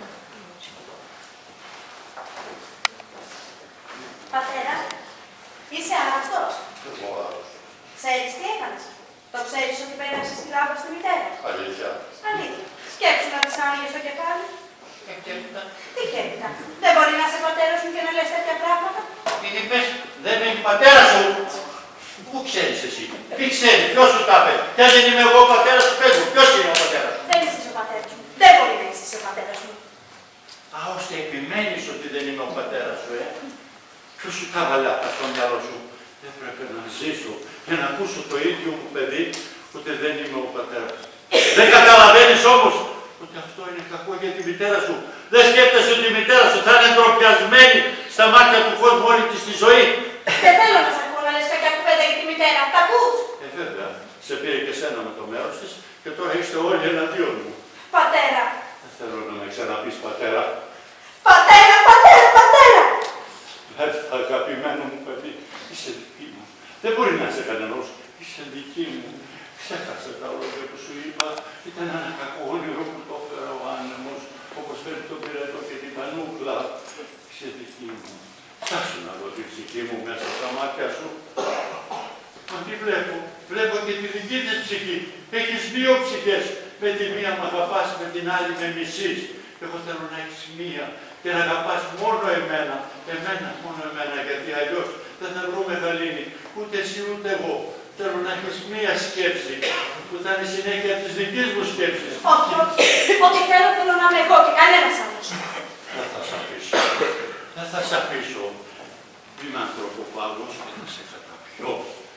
Πατέρα, είσαι άρρωστος? Εγώ άρρωστος. Ξέρεις τι έκανες? Το ξέρεις ότι πέρασες τη λάμπα στη μητέρα? Αλήθεια. Αλήθεια. Σκέψου να της άνοιγες το κεφάλι. Και έπειτα. Τι και έπειτα? Δεν μπορεί να είσαι πατέρας μου και να λες τέτοια πράγματα. Τι είπες, δεν είμαι πατέρας σου. Πού ξέρεις εσύ, τι ξέρεις, ποιος σου τα είπε? Κι αν δεν είμαι εγώ ο πατέρας σου, πες μου, ποιος είναι ο πατέρας σου? Δεν είσαι ο πατέρας μου. Δεν μπορεί να είσαι ο πατέρας μου. Α, ώστε επιμένεις ότι δεν είμαι ο πατέρας σου, Ποιος σου τα βάλε αυτά στο μυαλό σου? Δεν πρέπει να ζήσω για να ακούσω το ίδιο μου παιδί ότι δεν είμαι ο πατέρας. Δεν καταλαβαίνεις όμως ότι αυτό είναι κακό για τη μητέρα σου? Δεν σκέφτεσαι ότι η μητέρα σου θα είναι ντροπιασμένη στα μάτια του κόσμου όλη της τη ζωή? Δεν θέλω να σ' ακούω να λες κακιά κουβέντα για τη μητέρα. Τα ακούς? Βέβαια, σε πήρε και σένα με το μέρος της και τώρα είστε όλοι εναντίον μου. Πατέρα. Δεν θέλω να με ξαναπείς πατέρα. Πατέρα, πατέρα, πατέρα. Αγαπημένο μου παιδί, είσαι δική μου. Δεν μπορεί να είσαι κανένας. Είσαι δική μου. Ξέχασε τα λόγια που σου είπα. Ήταν ένα κακό όνειρο που το έφερε ο άνεμος, όπως φέρει τον πυρετό και την πανούκλα. Είσαι δική μου. Στάσου να δω τη ψυχή μου μέσα στα μάτια σου. Μα τι βλέπω? Βλέπω και τη δική της ψυχή. Έχεις δύο ψυχές. Με τη μία με αγαπάς, με την άλλη με μισείς. Εγώ θέλω να έχεις μία και να αγαπάς μόνο εμένα. Μόνο εμένα, γιατί αλλιώς δεν θα βρούμε γαλήνη. Ούτε εσύ ούτε εγώ. Θέλω να έχεις μία σκέψη που θα είναι συνέχεια της δικής μου σκέψης. Όχι, όχι. Ό,τι θέλω να είμαι εγώ και κανένας άλλος. Δεν θα σ' αφήσω. Δεν θα σ' αφήσω. Είμαι ανθρωποφάγος και θα σε καταπιώ. Και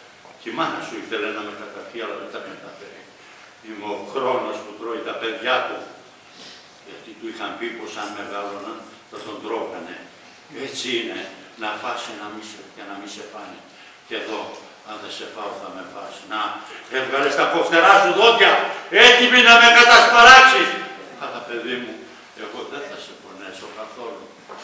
Τη μάνα σου ήθελε να με καταρχεί, αλλά δεν τα καταφέρει. Είμαι ο χρόνος που τρώει τα παιδιά του. Γιατί του είχαν πει πως αν μεγάλωναν θα τον τρώγανε. Έτσι είναι, να φας και να μη σε πάνε. Και εδώ, αν δεν σε φάω θα με φας. Να, έβγαλες τα κοφτερά σου δόντια, έτοιμη να με κατασπαράξεις. Αλλά παιδί μου, εγώ δεν θα σε πονέσω καθόλου.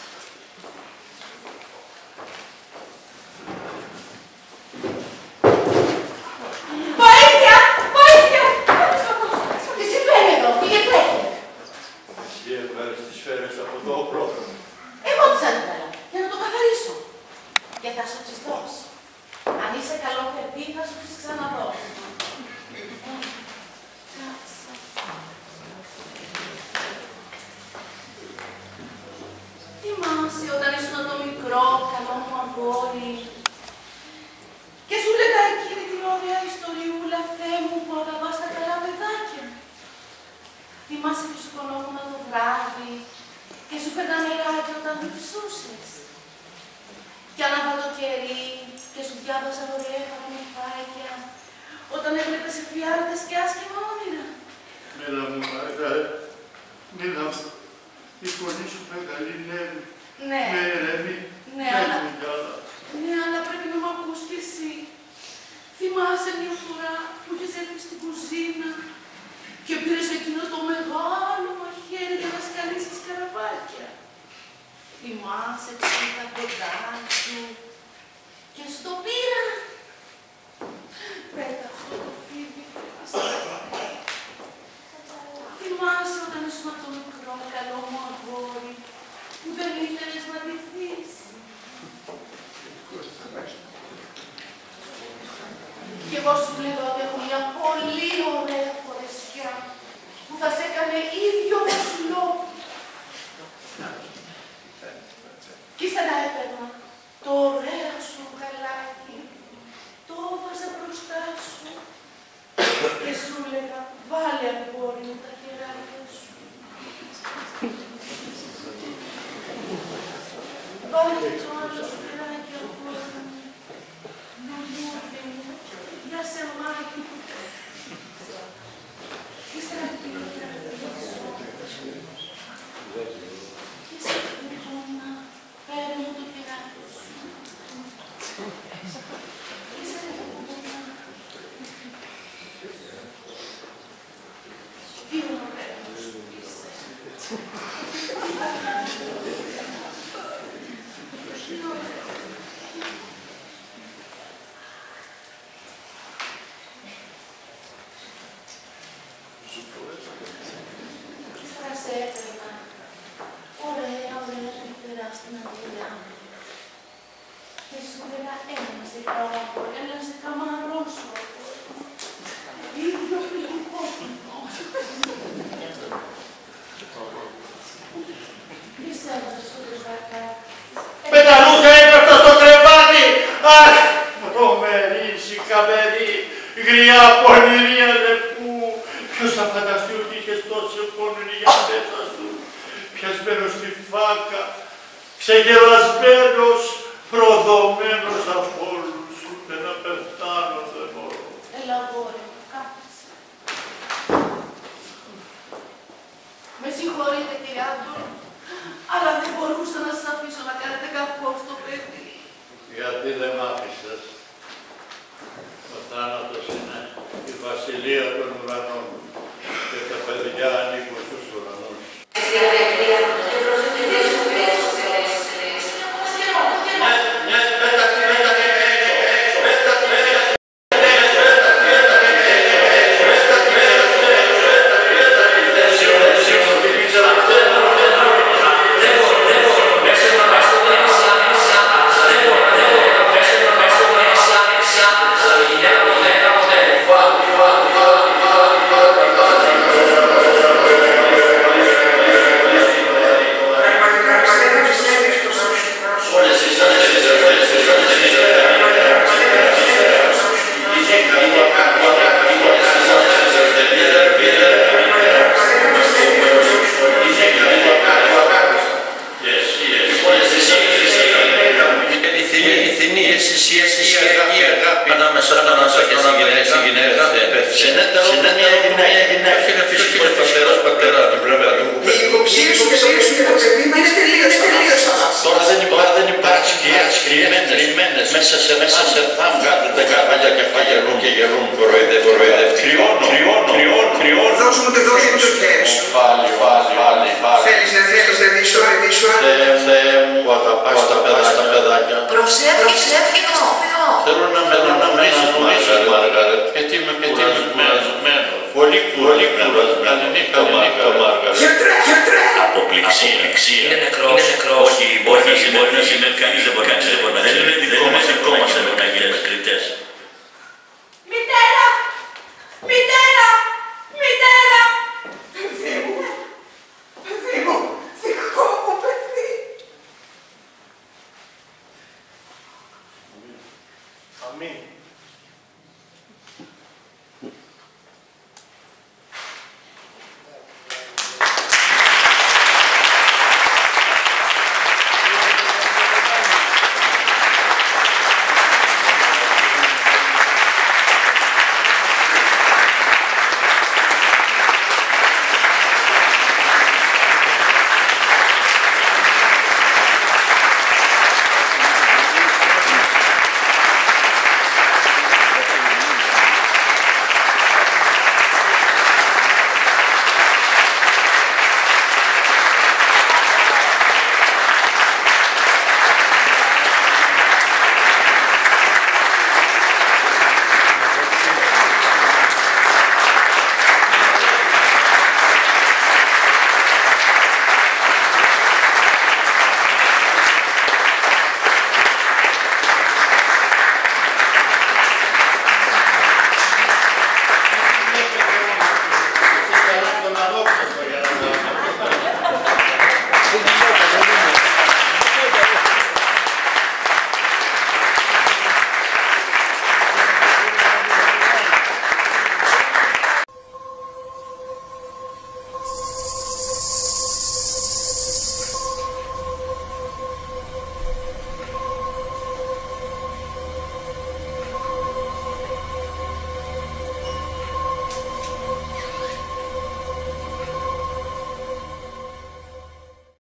Βοήθεια! Βοήθεια! Τι συμβαίνει εδώ, πήγε τρέχει. Εσύ έβγαλες τις σφαίρες από το πρόγραμμα. Εγώ τις έβγαλα, για να το καθαρίσω. Και θα σου τις δώσω. Αν είσαι καλό παιδί, θα σου τις ξαναδώσω. Θυμάσαι όταν ήσουν το μικρό, καλό μου αγόρι. Και σου λέγα εκείνη την ωραία ιστοριούλα, Θεέ μου, που αγαπάς τα καλά παιδάκια. Θυμάσαι που σηκωνόμουν το βράδυ και σου φέρνα νεράκι όταν διψούσες. Κι άναβα το κερί και σου διάβαζα ωραία παραμυθάκια όταν έβλεπες εφιάλτες και άσχημα όνειρα. Μίλα μου, Μαργαρέ, μίλα μου. Η φωνή σου μεγαλυνεύει. Ναι. Με ερεμεί. Ναι, αλλά πρέπει να μ' ακούς κι εσύ. Θυμάσαι μια φορά που είχες έρθει στην κουζίνα και πήρες εκείνο το μεγάλο μαχαίρι για να σκαλίσεις καραβάκια. Θυμάσαι που ήταν κοντά σου και στο πήρα. Πέτα αυτό το φίδι. Θυμάσαι όταν ήσουν το μικρό καλό μου αγόρι που δεν ήθελες να ντυθείς. Και εγώ σου λέω ότι έχω μια πολύ ωραία φορεσιά που θα σε έκανε ίδιο βασιλόπι. Κι ύστερα έπαιρνα το ωραίο σου γαλάκι, το έβαζα μπροστά σου και σου έλεγα βάλε αγόρι μου τα χεράκια σου. Βάλε το άλλο σου χεράκι αγόρι μου. Λουλούδι μου, για σε μάκι. Ύστερα πήγα να πίσω. Και σε πήγωνα, φέρε μου το χεράκι σου. Και σε πήγωνα. Πήγωνα πέρα μου σου πίσω. Ύστερα σε έπαιρνα. Ωραία, ωραία, φτερά στην αγκαλιά μου. Και σου έλεγα, έλα να σε χαρώ, έλα να σε καμαρώσω. Ίδιο φιλικό φιλικό. Τι σε έβαζε στο δεσβακάκι. Πεταλούχα έπεφτα στο κρεβάτι! Αχ, βρωμερίσικα παιδί, γριά πονηρία λεπού. Ποιος θα φανταστεί ότι είχες τόσο πονηρία μέσα σου, πιασμένος στη φάκα, ξεγελασμένος, προδομένος από όλους, ούτε να πεθάνω δεν μπορώ. Έλα, αγόρι μου, κάθισε. Με συγχωρείτε, κύριε Άντορ, αλλά δεν μπορούσα να σας αφήσω να κάνετε κακό στο παιδί. Γιατί δεν μ' άφησες. Ο θάνατος είναι η βασιλεία των ουρανών και τα παιδιά ανήκουν στους ουρανούς. Θέλεις να δεις το παιδί Θεέ μου, αγαπάς τα παιδάκια. Προσεύχεσαι στο Θεό. Θέλω να με νομίσεις, Μάργαρετ, γιατί είμαι κουρασμένος. Πολύ κουρασμένος. Καληνύχτα, Μάργαρετ. Γιατρέ! Αποπληξία. Είναι νεκρός. Όχι, μπορεί να είναι κανείς δεν μπορεί να είναι. Δεν είναι δικό μας να γίνουμε κριτές.